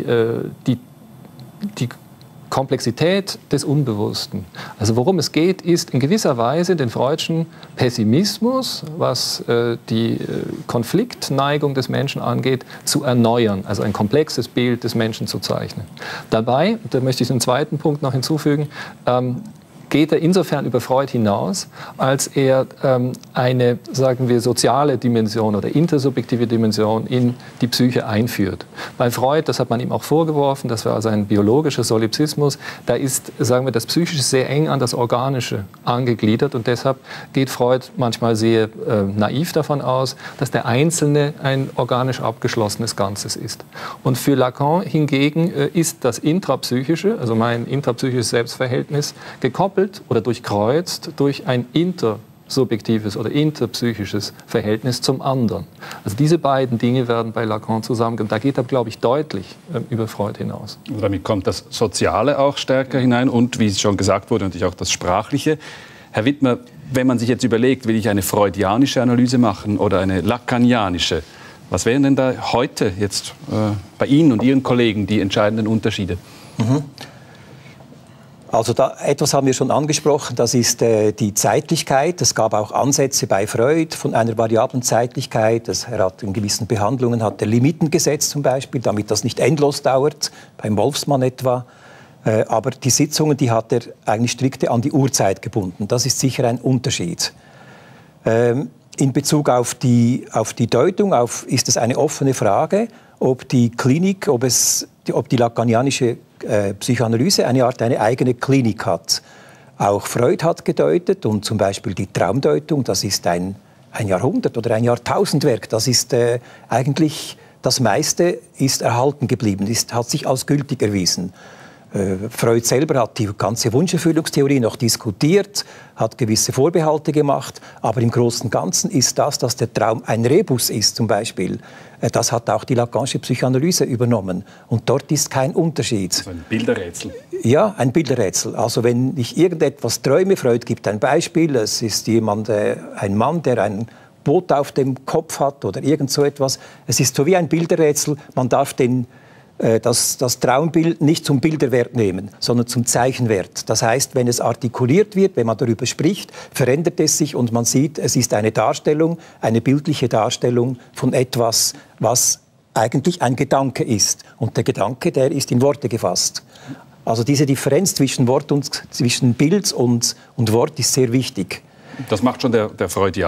Komplexität des Unbewussten. Also worum es geht, ist in gewisser Weise den freudschen Pessimismus, was die Konfliktneigung des Menschen angeht, zu erneuern, also ein komplexes Bild des Menschen zu zeichnen. Dabei, da möchte ich einen zweiten Punkt noch hinzufügen, geht er insofern über Freud hinaus, als er eine, sagen wir, soziale Dimension oder intersubjektive Dimension in die Psyche einführt. Bei Freud, das hat man ihm auch vorgeworfen, das war also ein biologischer Solipsismus, da ist, sagen wir, das Psychische sehr eng an das Organische angegliedert und deshalb geht Freud manchmal sehr naiv davon aus, dass der Einzelne ein organisch abgeschlossenes Ganzes ist. Und für Lacan hingegen ist das Intrapsychische, also mein intrapsychisches Selbstverhältnis, gekoppelt oder durchkreuzt durch ein intersubjektives oder interpsychisches Verhältnis zum anderen. Also diese beiden Dinge werden bei Lacan zusammengebracht. Da geht er, glaube ich, deutlich über Freud hinaus. Und damit kommt das Soziale auch stärker hinein und, wie es schon gesagt wurde, natürlich auch das Sprachliche. Herr Widmer, wenn man sich jetzt überlegt, will ich eine freudianische Analyse machen oder eine lacanianische, was wären denn da heute jetzt bei Ihnen und Ihren Kollegen die entscheidenden Unterschiede? Also etwas haben wir schon angesprochen, das ist die Zeitlichkeit. Es gab auch Ansätze bei Freud von einer variablen Zeitlichkeit. Er hat in gewissen Behandlungen hat er Limiten gesetzt zum Beispiel, damit das nicht endlos dauert, beim Wolfsmann etwa. Aber die Sitzungen, die hat er eigentlich strikte an die Uhrzeit gebunden. Das ist sicher ein Unterschied. In Bezug auf die Deutung ist es eine offene Frage, ob die Klinik, ob die lacanianische Psychoanalyse eine eigene Klinik hat. Auch Freud hat gedeutet und zum Beispiel die Traumdeutung, das ist ein Jahrhundert- oder ein Jahrtausendwerk. Das ist eigentlich, das meiste ist erhalten geblieben, hat sich als gültig erwiesen. Freud selber hat die ganze Wunscherfüllungstheorie noch diskutiert, hat gewisse Vorbehalte gemacht, aber im Großen und Ganzen ist das, dass der Traum ein Rebus ist zum Beispiel, das hat auch die Lacanische Psychoanalyse übernommen. Und dort ist kein Unterschied. Also ein Bilderrätsel. Ja, ein Bilderrätsel. Also wenn ich irgendetwas träume, Freud gibt ein Beispiel, es ist ein Mann, der ein Boot auf dem Kopf hat oder irgend so etwas. Es ist so wie ein Bilderrätsel, man darf das Traumbild nicht zum Bilderwert nehmen, sondern zum Zeichenwert. Das heißt, wenn es artikuliert wird, wenn man darüber spricht, verändert es sich und man sieht, es ist eine Darstellung, eine bildliche Darstellung von etwas, was eigentlich ein Gedanke ist. Und der Gedanke, der ist in Worte gefasst. Also diese Differenz zwischen Bild und Wort ist sehr wichtig. Das macht schon der Freudianer.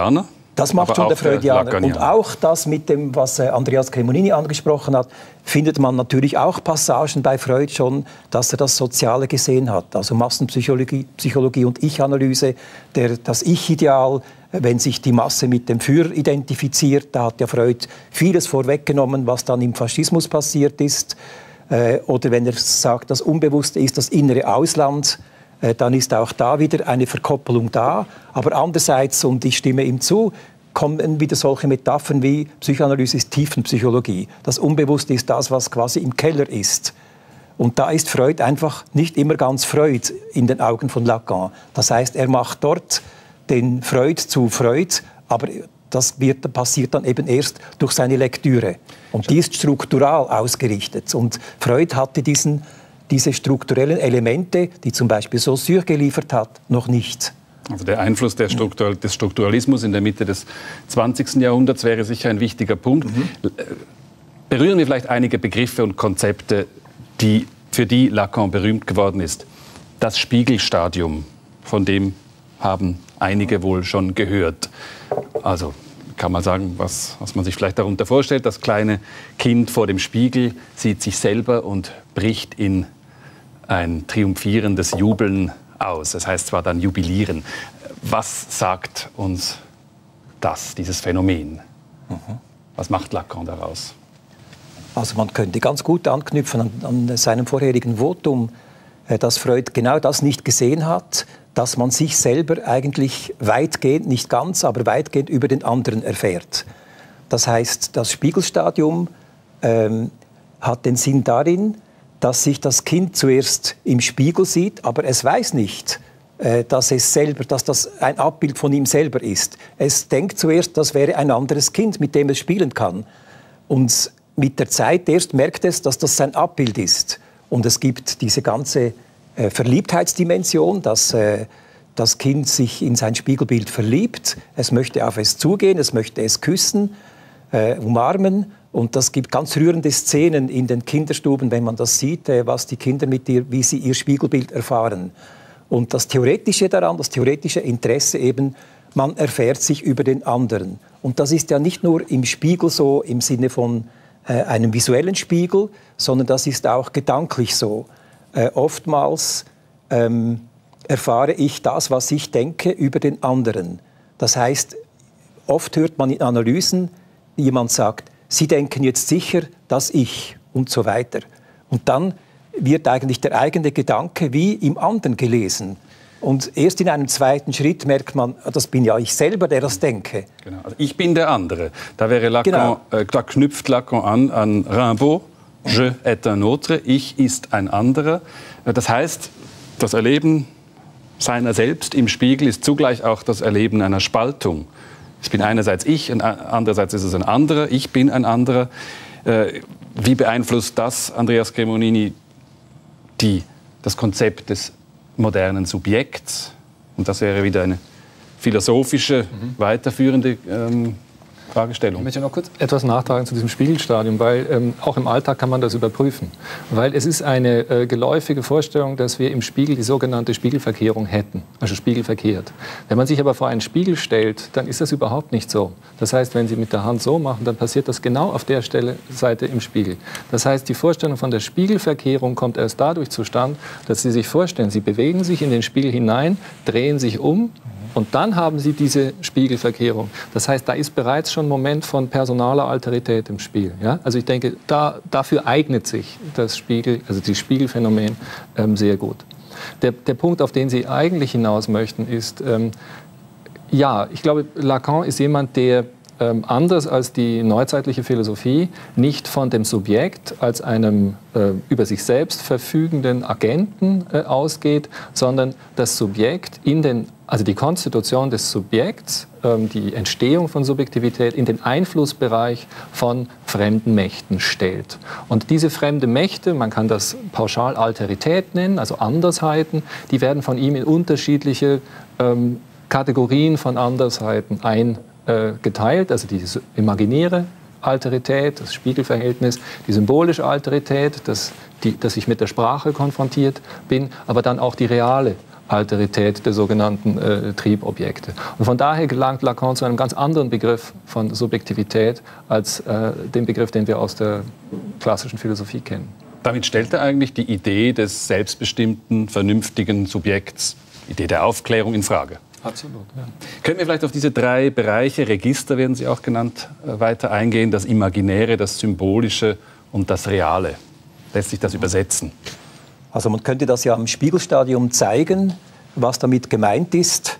Das macht schon der Freudianer. Und auch das mit dem, was Andreas Cremonini angesprochen hat, findet man natürlich auch Passagen bei Freud schon, dass er das Soziale gesehen hat. Also Massenpsychologie und Ich-Analyse, das Ich-Ideal, wenn sich die Masse mit dem Führer identifiziert, da hat ja Freud vieles vorweggenommen, was dann im Faschismus passiert ist. Oder wenn er sagt, das Unbewusste ist das innere Ausland, dann ist auch da wieder eine Verkoppelung da. Aber andererseits, und ich stimme ihm zu, kommen wieder solche Metaphern wie Psychoanalyse ist Tiefenpsychologie. Das Unbewusste ist das, was quasi im Keller ist. Und da ist Freud einfach nicht immer ganz Freud in den Augen von Lacan. Das heißt, er macht dort den Freud zu Freud, aber das passiert dann eben erst durch seine Lektüre. Und die ist struktural ausgerichtet. Und Freud hatte diese strukturellen Elemente, die zum Beispiel Saussure geliefert hat, noch nicht. Also der Einfluss des Strukturalismus in der Mitte des 20. Jahrhunderts wäre sicher ein wichtiger Punkt. Berühren wir vielleicht einige Begriffe und Konzepte, für die Lacan berühmt geworden ist. Das Spiegelstadium, von dem haben einige wohl schon gehört. Also kann man sagen, was man sich vielleicht darunter vorstellt. Das kleine Kind vor dem Spiegel sieht sich selber und bricht in ein triumphierendes Jubeln aus. Das heißt zwar dann jubilieren. Was sagt uns dieses Phänomen? Was macht Lacan daraus? Also man könnte ganz gut anknüpfen an seinem vorherigen Votum, dass Freud genau das nicht gesehen hat, dass man sich selber eigentlich weitgehend, nicht ganz, aber weitgehend über den anderen erfährt. Das heißt, das Spiegelstadium hat den Sinn darin, dass sich das Kind zuerst im Spiegel sieht, aber es weiß nicht, dass das ein Abbild von ihm selber ist. Es denkt zuerst, das wäre ein anderes Kind, mit dem es spielen kann. Und mit der Zeit erst merkt es, dass das sein Abbild ist. Und es gibt diese ganze Verliebtheitsdimension, dass das Kind sich in sein Spiegelbild verliebt. Es möchte auf es zugehen, es möchte es küssen, umarmen. Und das gibt ganz rührende Szenen in den Kinderstuben, wenn man das sieht, was die Kinder wie sie ihr Spiegelbild erfahren. Und das Theoretische daran, das theoretische Interesse eben, man erfährt sich über den anderen. Und das ist ja nicht nur im Spiegel so, im Sinne von einem visuellen Spiegel, sondern das ist auch gedanklich so. Oftmals erfahre ich das, was ich denke, über den anderen. Das heißt, oft hört man in Analysen, jemand sagt, Sie denken jetzt sicher, dass ich und so weiter. Und dann wird eigentlich der eigene Gedanke wie im anderen gelesen. Und erst in einem zweiten Schritt merkt man, das bin ja ich selber, der das denke. Genau. Also ich bin der andere. Da wäre Lacan, da knüpft Lacan an Rimbaud. Je est un autre. Ich ist ein anderer. Das heißt, das Erleben seiner selbst im Spiegel ist zugleich auch das Erleben einer Spaltung. Es bin einerseits ich und andererseits ist es ein anderer. Ich bin ein anderer. Wie beeinflusst das, Andreas Cremonini, das Konzept des modernen Subjekts? Und das wäre wieder eine philosophische, weiterführende Fragestellung. Ich möchte noch kurz etwas nachtragen zu diesem Spiegelstadium, weil auch im Alltag kann man das überprüfen. Weil es ist eine geläufige Vorstellung, dass wir im Spiegel die sogenannte Spiegelverkehrung hätten, also spiegelverkehrt. Wenn man sich aber vor einen Spiegel stellt, dann ist das überhaupt nicht so. Das heißt, wenn Sie mit der Hand so machen, dann passiert das genau auf der Seite im Spiegel. Das heißt, die Vorstellung von der Spiegelverkehrung kommt erst dadurch zustande, dass Sie sich vorstellen, Sie bewegen sich in den Spiegel hinein, drehen sich um, und dann haben Sie diese Spiegelverkehrung. Das heißt, da ist bereits schon ein Moment von personaler Alterität im Spiel. Ja? Also ich denke, dafür eignet sich das Spiegelphänomen sehr gut. Der Punkt, auf den Sie eigentlich hinaus möchten, ist, ich glaube, Lacan ist jemand, der anders als die neuzeitliche Philosophie nicht von dem Subjekt als einem über sich selbst verfügenden Agenten ausgeht, sondern das Subjekt also die Konstitution des Subjekts, die Entstehung von Subjektivität in den Einflussbereich von fremden Mächten stellt. Und diese fremden Mächte, man kann das pauschal Alterität nennen, also Andersheiten, die werden von ihm in unterschiedliche Kategorien von Andersheiten eingeteilt, also die imaginäre Alterität, das Spiegelverhältnis, die symbolische Alterität, dass ich mit der Sprache konfrontiert bin, aber dann auch die reale Alterität der sogenannten Triebobjekte. Und von daher gelangt Lacan zu einem ganz anderen Begriff von Subjektivität als den Begriff, den wir aus der klassischen Philosophie kennen. Damit stellt er eigentlich die Idee des selbstbestimmten, vernünftigen Subjekts, die Idee der Aufklärung, in Frage. Absolut, ja. Können wir vielleicht auf diese 3 Bereiche, Register werden sie auch genannt, weiter eingehen? Das Imaginäre, das Symbolische und das Reale. Lässt sich das übersetzen? Also man könnte das ja im Spiegelstadium zeigen, was damit gemeint ist.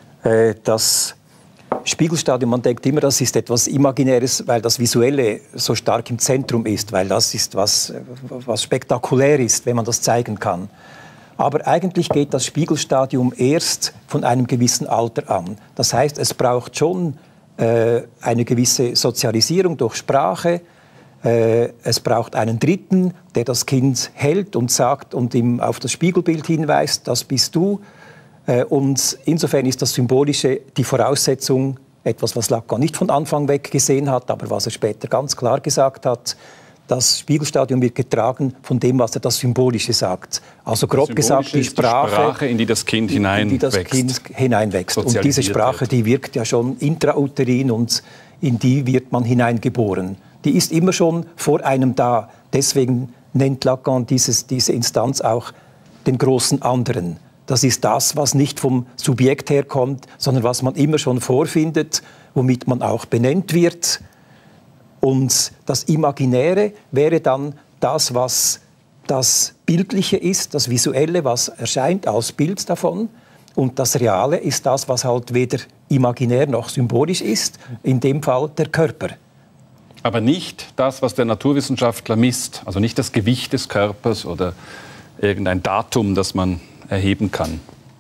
Das Spiegelstadium, man denkt immer, das ist etwas Imaginäres, weil das Visuelle so stark im Zentrum ist, weil das ist was spektakulär ist, wenn man das zeigen kann. Aber eigentlich geht das Spiegelstadium erst von einem gewissen Alter an. Das heißt, es braucht schon eine gewisse Sozialisierung durch Sprache. Es braucht einen Dritten, der das Kind hält und sagt und ihm auf das Spiegelbild hinweist, das bist du. Und insofern ist das Symbolische die Voraussetzung, etwas, was Lacan nicht von Anfang weg gesehen hat, aber was er später ganz klar gesagt hat. Das Spiegelstadium wird getragen von dem, was er das Symbolische sagt. Also grob gesagt die Sprache, in die das Kind hineinwächst. Und diese Sprache, die wirkt ja schon intrauterin und in die wird man hineingeboren. Die ist immer schon vor einem da. Deswegen nennt Lacan diese Instanz auch den großen Anderen. Das ist das, was nicht vom Subjekt herkommt, sondern was man immer schon vorfindet, womit man auch benennt wird. Und das Imaginäre wäre dann das, was das Bildliche ist, das Visuelle, was erscheint als Bild davon. Und das Reale ist das, was halt weder imaginär noch symbolisch ist, in dem Fall der Körper. Aber nicht das, was der Naturwissenschaftler misst, also nicht das Gewicht des Körpers oder irgendein Datum, das man erheben kann.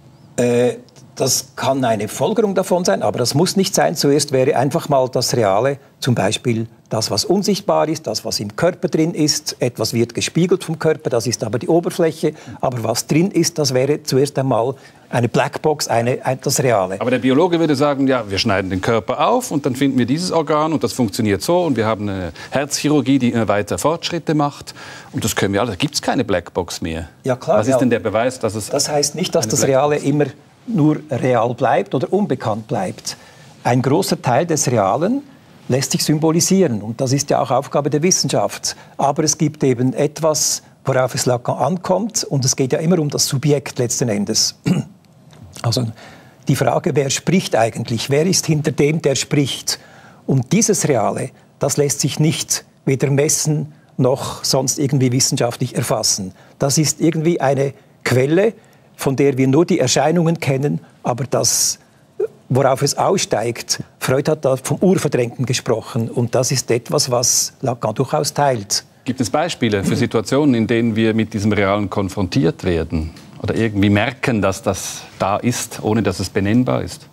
Das kann eine Folgerung davon sein, aber das muss nicht sein. Zuerst wäre einfach mal das Reale, zum Beispiel das, was unsichtbar ist, das, was im Körper drin ist. Etwas wird gespiegelt vom Körper, das ist aber die Oberfläche. Aber was drin ist, das wäre zuerst einmal eine Blackbox, das Reale. Aber der Biologe würde sagen, ja, wir schneiden den Körper auf und dann finden wir dieses Organ und das funktioniert so und wir haben eine Herzchirurgie, die immer weiter Fortschritte macht und das können wir alle. Da gibt es keine Blackbox mehr. Ja, klar, was ist denn der Beweis, dass es... Das heißt nicht, dass das Reale immer nur real bleibt oder unbekannt bleibt. Ein großer Teil des Realen lässt sich symbolisieren und das ist ja auch Aufgabe der Wissenschaft. Aber es gibt eben etwas, worauf es Lacan ankommt und es geht ja immer um das Subjekt letzten Endes. Also die Frage, wer spricht eigentlich, wer ist hinter dem, der spricht? Und dieses Reale, das lässt sich nicht weder messen noch sonst irgendwie wissenschaftlich erfassen. Das ist irgendwie eine Quelle, von der wir nur die Erscheinungen kennen, aber das, worauf es aussteigt, Freud hat da vom Urverdrängten gesprochen und das ist etwas, was Lacan durchaus teilt. Gibt es Beispiele für Situationen, in denen wir mit diesem Realen konfrontiert werden oder irgendwie merken, dass das da ist, ohne dass es benennbar ist?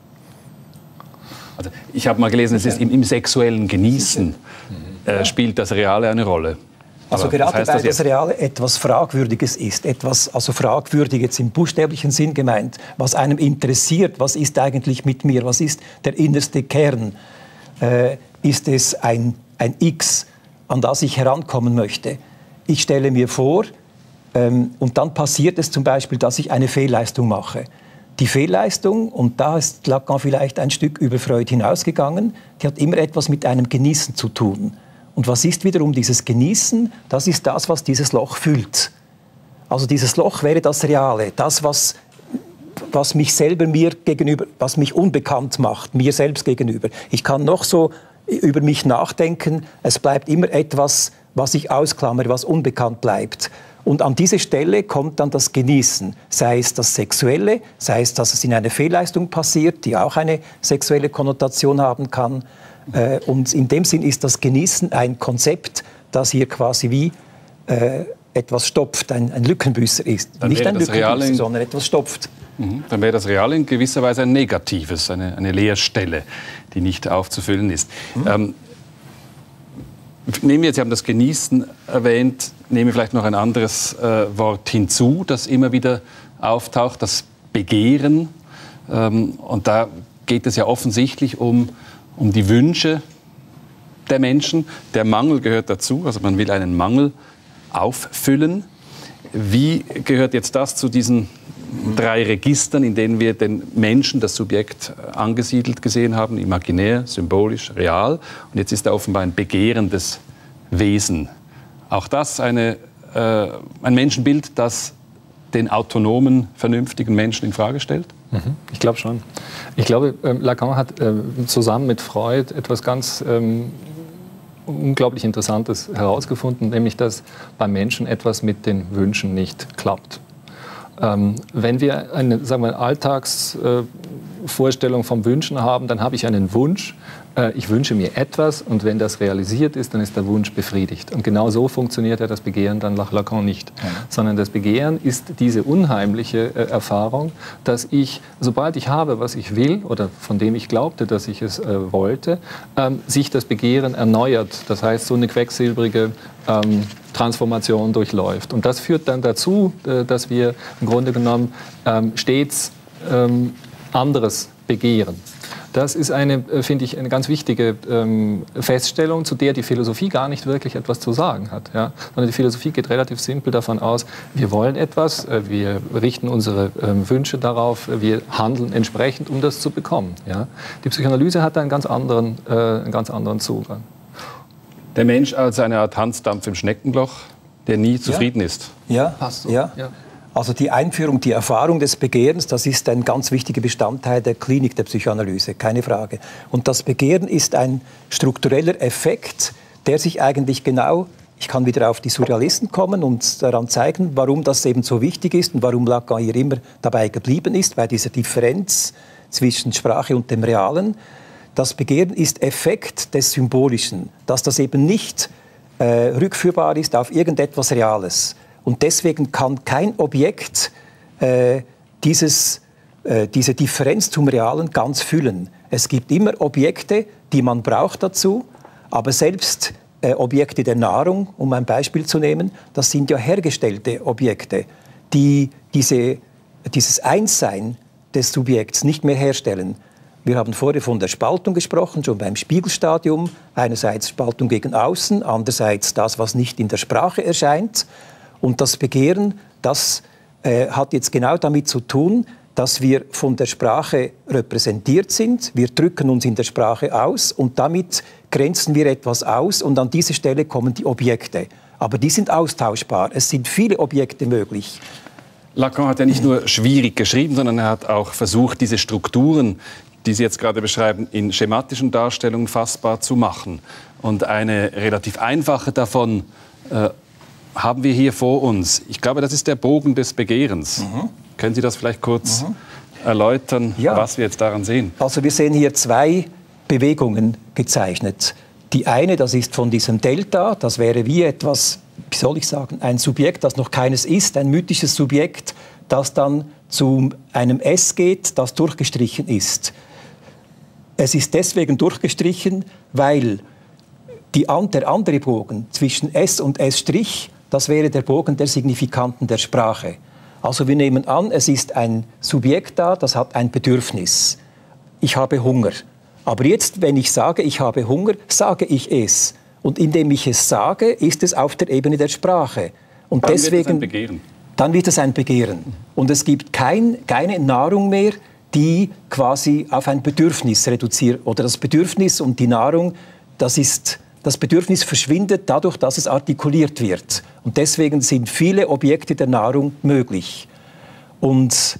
Also ich habe mal gelesen, es ist im sexuellen Genießen spielt das Reale eine Rolle. Also gerade weil das Reale etwas Fragwürdiges ist, etwas, also fragwürdig jetzt im buchstäblichen Sinn gemeint, was einem interessiert, was ist eigentlich mit mir, was ist der innerste Kern, ist es ein X, an das ich herankommen möchte. Ich stelle mir vor, und dann passiert es zum Beispiel, dass ich eine Fehlleistung mache. Die Fehlleistung, und da ist Lacan vielleicht ein Stück über Freud hinausgegangen, die hat immer etwas mit einem Genießen zu tun. Und was ist wiederum dieses Genießen? Das ist das, was dieses Loch füllt. Also dieses Loch wäre das Reale, das, was mich selber mir gegenüber, was mich unbekannt macht, mir selbst gegenüber. Ich kann noch so über mich nachdenken, es bleibt immer etwas, was ich ausklammere, was unbekannt bleibt. Und an diese Stelle kommt dann das Genießen, sei es das Sexuelle, sei es, dass es in einer Fehlleistung passiert, die auch eine sexuelle Konnotation haben kann. Und in dem Sinn ist das Genießen ein Konzept, das hier quasi wie etwas stopft, ein Lückenbüßer ist. Dann nicht ein Lückenbüßer, sondern etwas stopft. Dann wäre das Reale in gewisser Weise ein Negatives, eine Leerstelle, die nicht aufzufüllen ist. Nehmen wir jetzt, Sie haben das Genießen erwähnt, nehmen wir vielleicht noch ein anderes Wort hinzu, das immer wieder auftaucht, das Begehren. Und da geht es ja offensichtlich um die Wünsche der Menschen. Der Mangel gehört dazu, also man will einen Mangel auffüllen. Wie gehört jetzt das zu diesen 3 Registern, in denen wir den Menschen, das Subjekt, angesiedelt gesehen haben, imaginär, symbolisch, real. Und jetzt ist er offenbar ein begehrendes Wesen. Auch das ein Menschenbild, das den autonomen, vernünftigen Menschen in Frage stellt? Ich glaube schon. Ich glaube, Lacan hat zusammen mit Freud etwas ganz unglaublich Interessantes herausgefunden, nämlich dass beim Menschen etwas mit den Wünschen nicht klappt. Wenn wir eine, sagen wir, Alltagsvorstellung vom Wünschen haben, dann habe ich einen Wunsch, ich wünsche mir etwas und wenn das realisiert ist, dann ist der Wunsch befriedigt. Und genau so funktioniert ja das Begehren dann nach Lacan nicht. Sondern das Begehren ist diese unheimliche Erfahrung, dass ich, sobald ich habe, was ich will oder von dem ich glaubte, dass ich es wollte, sich das Begehren erneuert. Das heißt, so eine quecksilbrige Transformation durchläuft. Und das führt dann dazu, dass wir im Grunde genommen stets anderes begehren. Das ist finde ich, eine ganz wichtige Feststellung, zu der die Philosophie gar nicht wirklich etwas zu sagen hat. Ja? Sondern die Philosophie geht relativ simpel davon aus, wir wollen etwas, wir richten unsere Wünsche darauf, wir handeln entsprechend, um das zu bekommen. Ja? Die Psychoanalyse hat da einen ganz anderen Zugang. Der Mensch als eine Art Hansdampf im Schneckenloch, der nie zufrieden ist. Ja, Passt so. Ja. Also die Einführung, die Erfahrung des Begehrens, das ist ein ganz wichtiger Bestandteil der Klinik der Psychoanalyse, keine Frage. Und das Begehren ist ein struktureller Effekt, der sich eigentlich genau, ich kann wieder auf die Surrealisten kommen und daran zeigen, warum das eben so wichtig ist und warum Lacan hier immer dabei geblieben ist, bei dieser Differenz zwischen Sprache und dem Realen. Das Begehren ist Effekt des Symbolischen, dass das eben nicht rückführbar ist auf irgendetwas Reales. Und deswegen kann kein Objekt diese Differenz zum Realen ganz füllen. Es gibt immer Objekte, die man braucht dazu, aber selbst Objekte der Nahrung, um ein Beispiel zu nehmen, das sind ja hergestellte Objekte, die dieses Einssein des Subjekts nicht mehr herstellen. Wir haben vorher von der Spaltung gesprochen, schon beim Spiegelstadium. Einerseits Spaltung gegen außen, andererseits das, was nicht in der Sprache erscheint. Und das Begehren, das hat jetzt genau damit zu tun, dass wir von der Sprache repräsentiert sind. Wir drücken uns in der Sprache aus und damit grenzen wir etwas aus und an diese Stelle kommen die Objekte. Aber die sind austauschbar. Es sind viele Objekte möglich. Lacan hat ja nicht nur schwierig geschrieben, sondern er hat auch versucht, diese Strukturen, die Sie jetzt gerade beschreiben, in schematischen Darstellungen fassbar zu machen. Und eine relativ einfache davon haben wir hier vor uns. Ich glaube, das ist der Bogen des Begehrens. Können Sie das vielleicht kurz erläutern, was wir jetzt daran sehen? Also wir sehen hier zwei Bewegungen gezeichnet. Die eine, das ist von diesem Delta, das wäre wie etwas, wie soll ich sagen, ein Subjekt, das noch keines ist, ein mythisches Subjekt, das dann zu einem S geht, das durchgestrichen ist. Es ist deswegen durchgestrichen, weil der andere Bogen zwischen S und S', das wäre der Bogen der Signifikanten der Sprache. Also wir nehmen an, es ist ein Subjekt da, das hat ein Bedürfnis. Ich habe Hunger. Aber jetzt, wenn ich sage, ich habe Hunger, sage ich es. Und indem ich es sage, ist es auf der Ebene der Sprache. Und dann deswegen, wird es ein Begehren. Dann wird es ein Begehren. Und es gibt keine Nahrung mehr, die quasi auf ein Bedürfnis reduziert. Oder das Bedürfnis und die Nahrung, das Bedürfnis verschwindet dadurch, dass es artikuliert wird. Und deswegen sind viele Objekte der Nahrung möglich. Und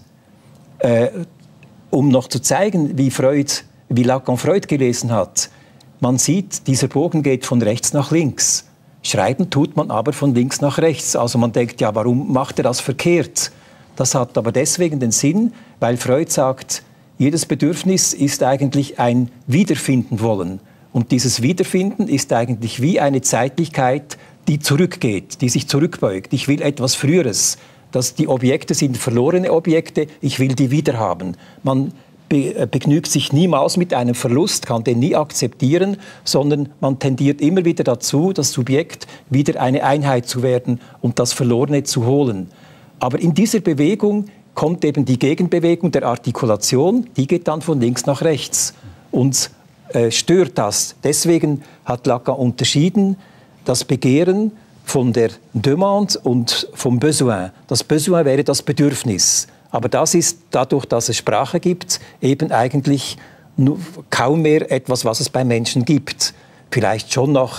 um noch zu zeigen, wie Lacan Freud gelesen hat, man sieht, dieser Bogen geht von rechts nach links. Schreiben tut man aber von links nach rechts. Also man denkt, ja, warum macht er das verkehrt? Das hat aber deswegen den Sinn, weil Freud sagt, jedes Bedürfnis ist eigentlich ein Wiederfinden wollen. Und dieses Wiederfinden ist eigentlich wie eine Zeitlichkeit, die zurückgeht, die sich zurückbeugt. Ich will etwas Früheres. Die Objekte sind verlorene Objekte, ich will die wiederhaben. Man begnügt sich niemals mit einem Verlust, kann den nie akzeptieren, sondern man tendiert immer wieder dazu, das Subjekt wieder eine Einheit zu werden und das Verlorene zu holen. Aber in dieser Bewegung kommt eben die Gegenbewegung der Artikulation, die geht dann von links nach rechts und stört das. Deswegen hat Lacan unterschieden das Begehren von der Demande und vom Besoin. Das Besoin wäre das Bedürfnis. Aber das ist dadurch, dass es Sprache gibt, eben eigentlich kaum mehr etwas, was es beim Menschen gibt. Vielleicht schon noch,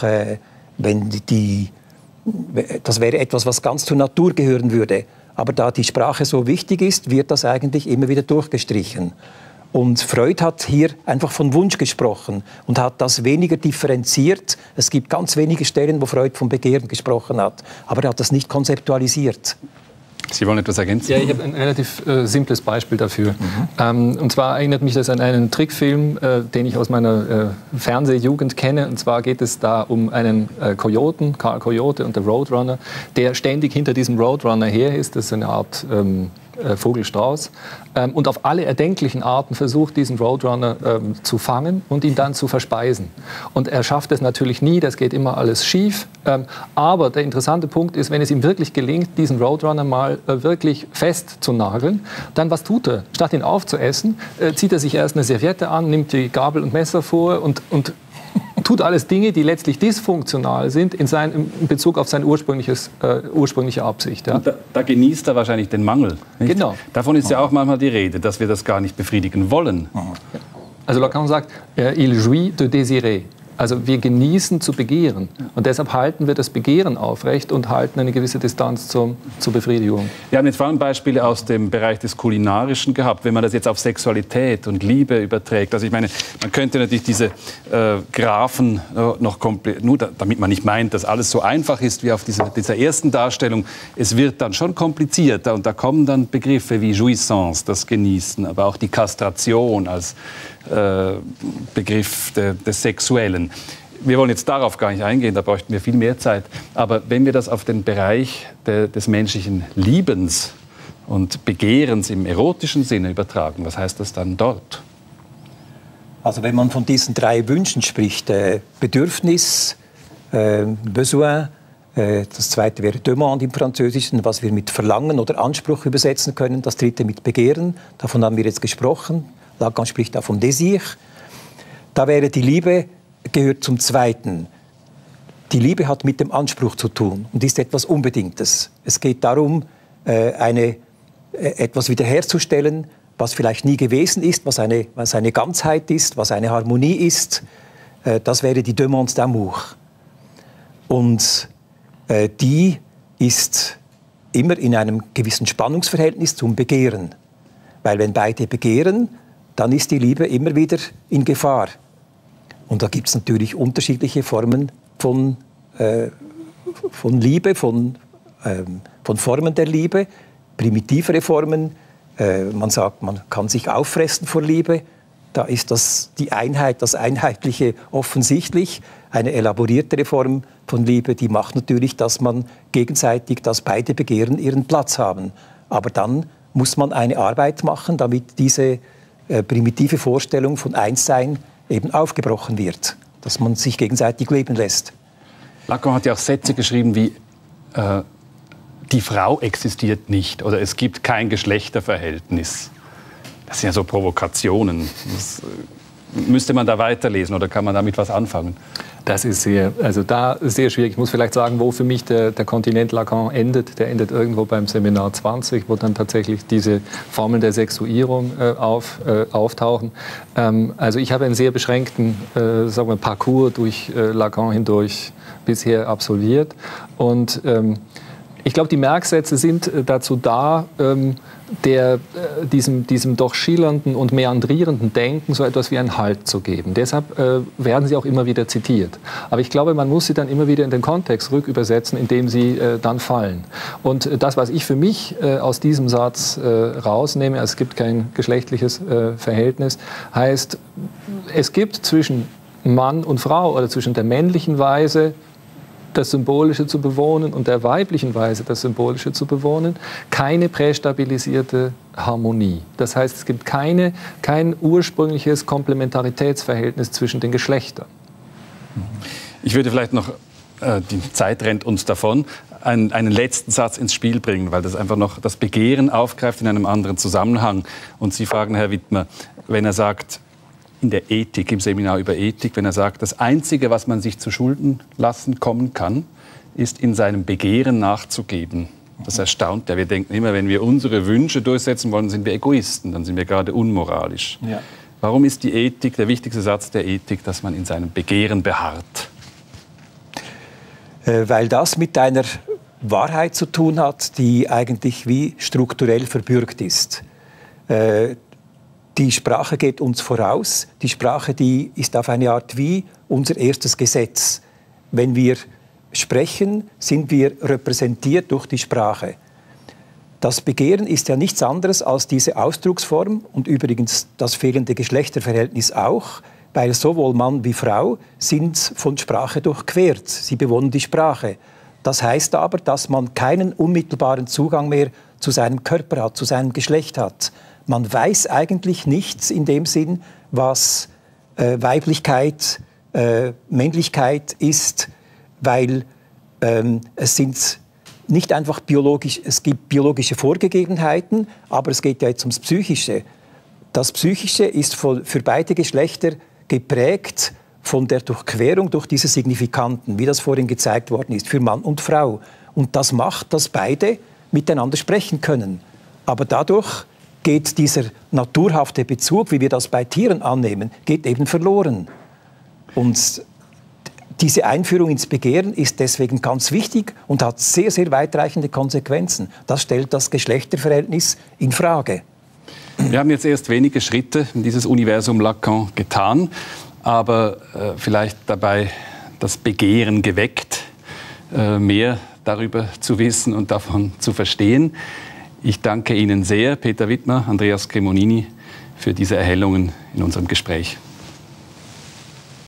das wäre etwas, was ganz zur Natur gehören würde. Aber da die Sprache so wichtig ist, wird das eigentlich immer wieder durchgestrichen. Und Freud hat hier einfach von Wunsch gesprochen und hat das weniger differenziert. Es gibt ganz wenige Stellen, wo Freud von Begehren gesprochen hat. Aber er hat das nicht konzeptualisiert. Sie wollen etwas ergänzen? Ja, ich habe ein relativ simples Beispiel dafür. Und zwar erinnert mich das an einen Trickfilm, den ich aus meiner Fernsehjugend kenne. Und zwar geht es da um einen Kojoten, Karl Coyote und der Roadrunner, der ständig hinter diesem Roadrunner her ist. Das ist eine Art Vogelstrauß. Und auf alle erdenklichen Arten versucht, diesen Roadrunner zu fangen und ihn dann zu verspeisen. Und er schafft es natürlich nie, das geht immer alles schief. Aber der interessante Punkt ist, wenn es ihm wirklich gelingt, diesen Roadrunner mal wirklich festzunageln, dann was tut er? Statt ihn aufzuessen, zieht er sich erst eine Serviette an, nimmt die Gabel und Messer vor und tut alles Dinge, die letztlich dysfunktional sind in Bezug auf seine ursprüngliche Absicht. Ja. Da genießt er wahrscheinlich den Mangel. Nicht? Genau. Davon ist ja auch manchmal die Rede, dass wir das gar nicht befriedigen wollen. Also Lacan sagt, il jouit de désirer. Also wir genießen zu begehren. Und deshalb halten wir das Begehren aufrecht und halten eine gewisse Distanz zur Befriedigung. Wir haben jetzt vor allem Beispiele aus dem Bereich des Kulinarischen gehabt. Wenn man das jetzt auf Sexualität und Liebe überträgt, also ich meine, man könnte natürlich diese Graphen noch komplett, nur damit man nicht meint, dass alles so einfach ist wie auf dieser ersten Darstellung. Es wird dann schon komplizierter und da kommen dann Begriffe wie Jouissance, das Genießen, aber auch die Kastration als Begriff des Sexuellen. Wir wollen jetzt darauf gar nicht eingehen, da bräuchten wir viel mehr Zeit. Aber wenn wir das auf den Bereich des menschlichen Liebens und Begehrens im erotischen Sinne übertragen, was heißt das dann dort? Also wenn man von diesen 3 Wünschen spricht, Bedürfnis, Besoin, das zweite wäre Demande im Französischen, was wir mit Verlangen oder Anspruch übersetzen können, das dritte mit Begehren, davon haben wir jetzt gesprochen. Lacan spricht auch vom Désir. Da wäre die Liebe, gehört zum Zweiten. Die Liebe hat mit dem Anspruch zu tun und ist etwas Unbedingtes. Es geht darum, etwas wiederherzustellen, was vielleicht nie gewesen ist, was eine Ganzheit ist, was eine Harmonie ist. Das wäre die Demande d'amour. Und die ist immer in einem gewissen Spannungsverhältnis zum Begehren. Weil wenn beide begehren, dann ist die Liebe immer wieder in Gefahr. Und da gibt es natürlich unterschiedliche Formen von Liebe, von Formen der Liebe, primitivere Formen. Man sagt, man kann sich auffressen vor Liebe. Da ist die Einheit, das Einheitliche offensichtlich. Eine elaboriertere Form von Liebe, die macht natürlich, dass man gegenseitig, dass beide Begehren ihren Platz haben. Aber dann muss man eine Arbeit machen, damit diese primitive Vorstellung von Einssein eben aufgebrochen wird, dass man sich gegenseitig leben lässt. Lacan hat ja auch Sätze geschrieben wie die Frau existiert nicht oder es gibt kein Geschlechterverhältnis. Das sind ja so Provokationen. Müsste man da weiterlesen oder kann man damit was anfangen? Das ist sehr schwierig. Ich muss vielleicht sagen, wo für mich der Kontinent Lacan endet. Der endet irgendwo beim Seminar 20, wo dann tatsächlich diese Formeln der Sexuierung auftauchen. Also ich habe einen sehr beschränkten Parcours durch Lacan hindurch bisher absolviert. Und ich glaube, die Merksätze sind dazu da, diesem doch schillernden und meandrierenden Denken so etwas wie einen Halt zu geben. Deshalb werden sie auch immer wieder zitiert. Aber ich glaube, man muss sie dann immer wieder in den Kontext rückübersetzen, in dem sie dann fallen. Und das, was ich für mich aus diesem Satz rausnehme, es gibt kein geschlechtliches Verhältnis, heißt, es gibt zwischen Mann und Frau oder zwischen der männlichen Weise, das Symbolische zu bewohnen und der weiblichen Weise das Symbolische zu bewohnen, keine prästabilisierte Harmonie. Das heißt, es gibt kein ursprüngliches Komplementaritätsverhältnis zwischen den Geschlechtern. Ich würde vielleicht noch, die Zeit rennt uns davon, einen letzten Satz ins Spiel bringen, weil das einfach noch das Begehren aufgreift in einem anderen Zusammenhang. Und Sie fragen, Herr Widmer, wenn er sagt, in der Ethik, im Seminar über Ethik, wenn er sagt, das Einzige, was man sich zu Schulden lassen kommen kann, ist in seinem Begehren nachzugeben. Das erstaunt ja. Wir denken immer, wenn wir unsere Wünsche durchsetzen wollen, sind wir Egoisten, dann sind wir gerade unmoralisch. Ja. Warum ist die Ethik, der wichtigste Satz der Ethik, dass man in seinem Begehren beharrt? Weil das mit einer Wahrheit zu tun hat, die eigentlich wie strukturell verbürgt ist. Die Sprache geht uns voraus. Die Sprache, die ist auf eine Art wie unser erstes Gesetz. Wenn wir sprechen, sind wir repräsentiert durch die Sprache. Das Begehren ist ja nichts anderes als diese Ausdrucksform und übrigens das fehlende Geschlechterverhältnis auch, weil sowohl Mann wie Frau sind von Sprache durchquert. Sie bewohnen die Sprache. Das heißt aber, dass man keinen unmittelbaren Zugang mehr zu seinem Körper hat, zu seinem Geschlecht hat. Man weiß eigentlich nichts in dem Sinn, was Weiblichkeit, Männlichkeit ist, weil es sind nicht einfach biologisch, es gibt biologische Vorgegebenheiten, aber es geht ja jetzt ums Psychische. Das Psychische ist für beide Geschlechter geprägt von der Durchquerung durch diese Signifikanten, wie das vorhin gezeigt worden ist, für Mann und Frau. Und das macht, dass beide miteinander sprechen können. Aber dadurch geht dieser naturhafte Bezug, wie wir das bei Tieren annehmen, geht eben verloren. Und diese Einführung ins Begehren ist deswegen ganz wichtig und hat sehr, sehr weitreichende Konsequenzen. Das stellt das Geschlechterverhältnis in Frage. Wir haben jetzt erst wenige Schritte in dieses Universum Lacan getan, aber vielleicht dabei das Begehren geweckt, mehr darüber zu wissen und davon zu verstehen. Ich danke Ihnen sehr, Peter Widmer, Andreas Cremonini, für diese Erhellungen in unserem Gespräch.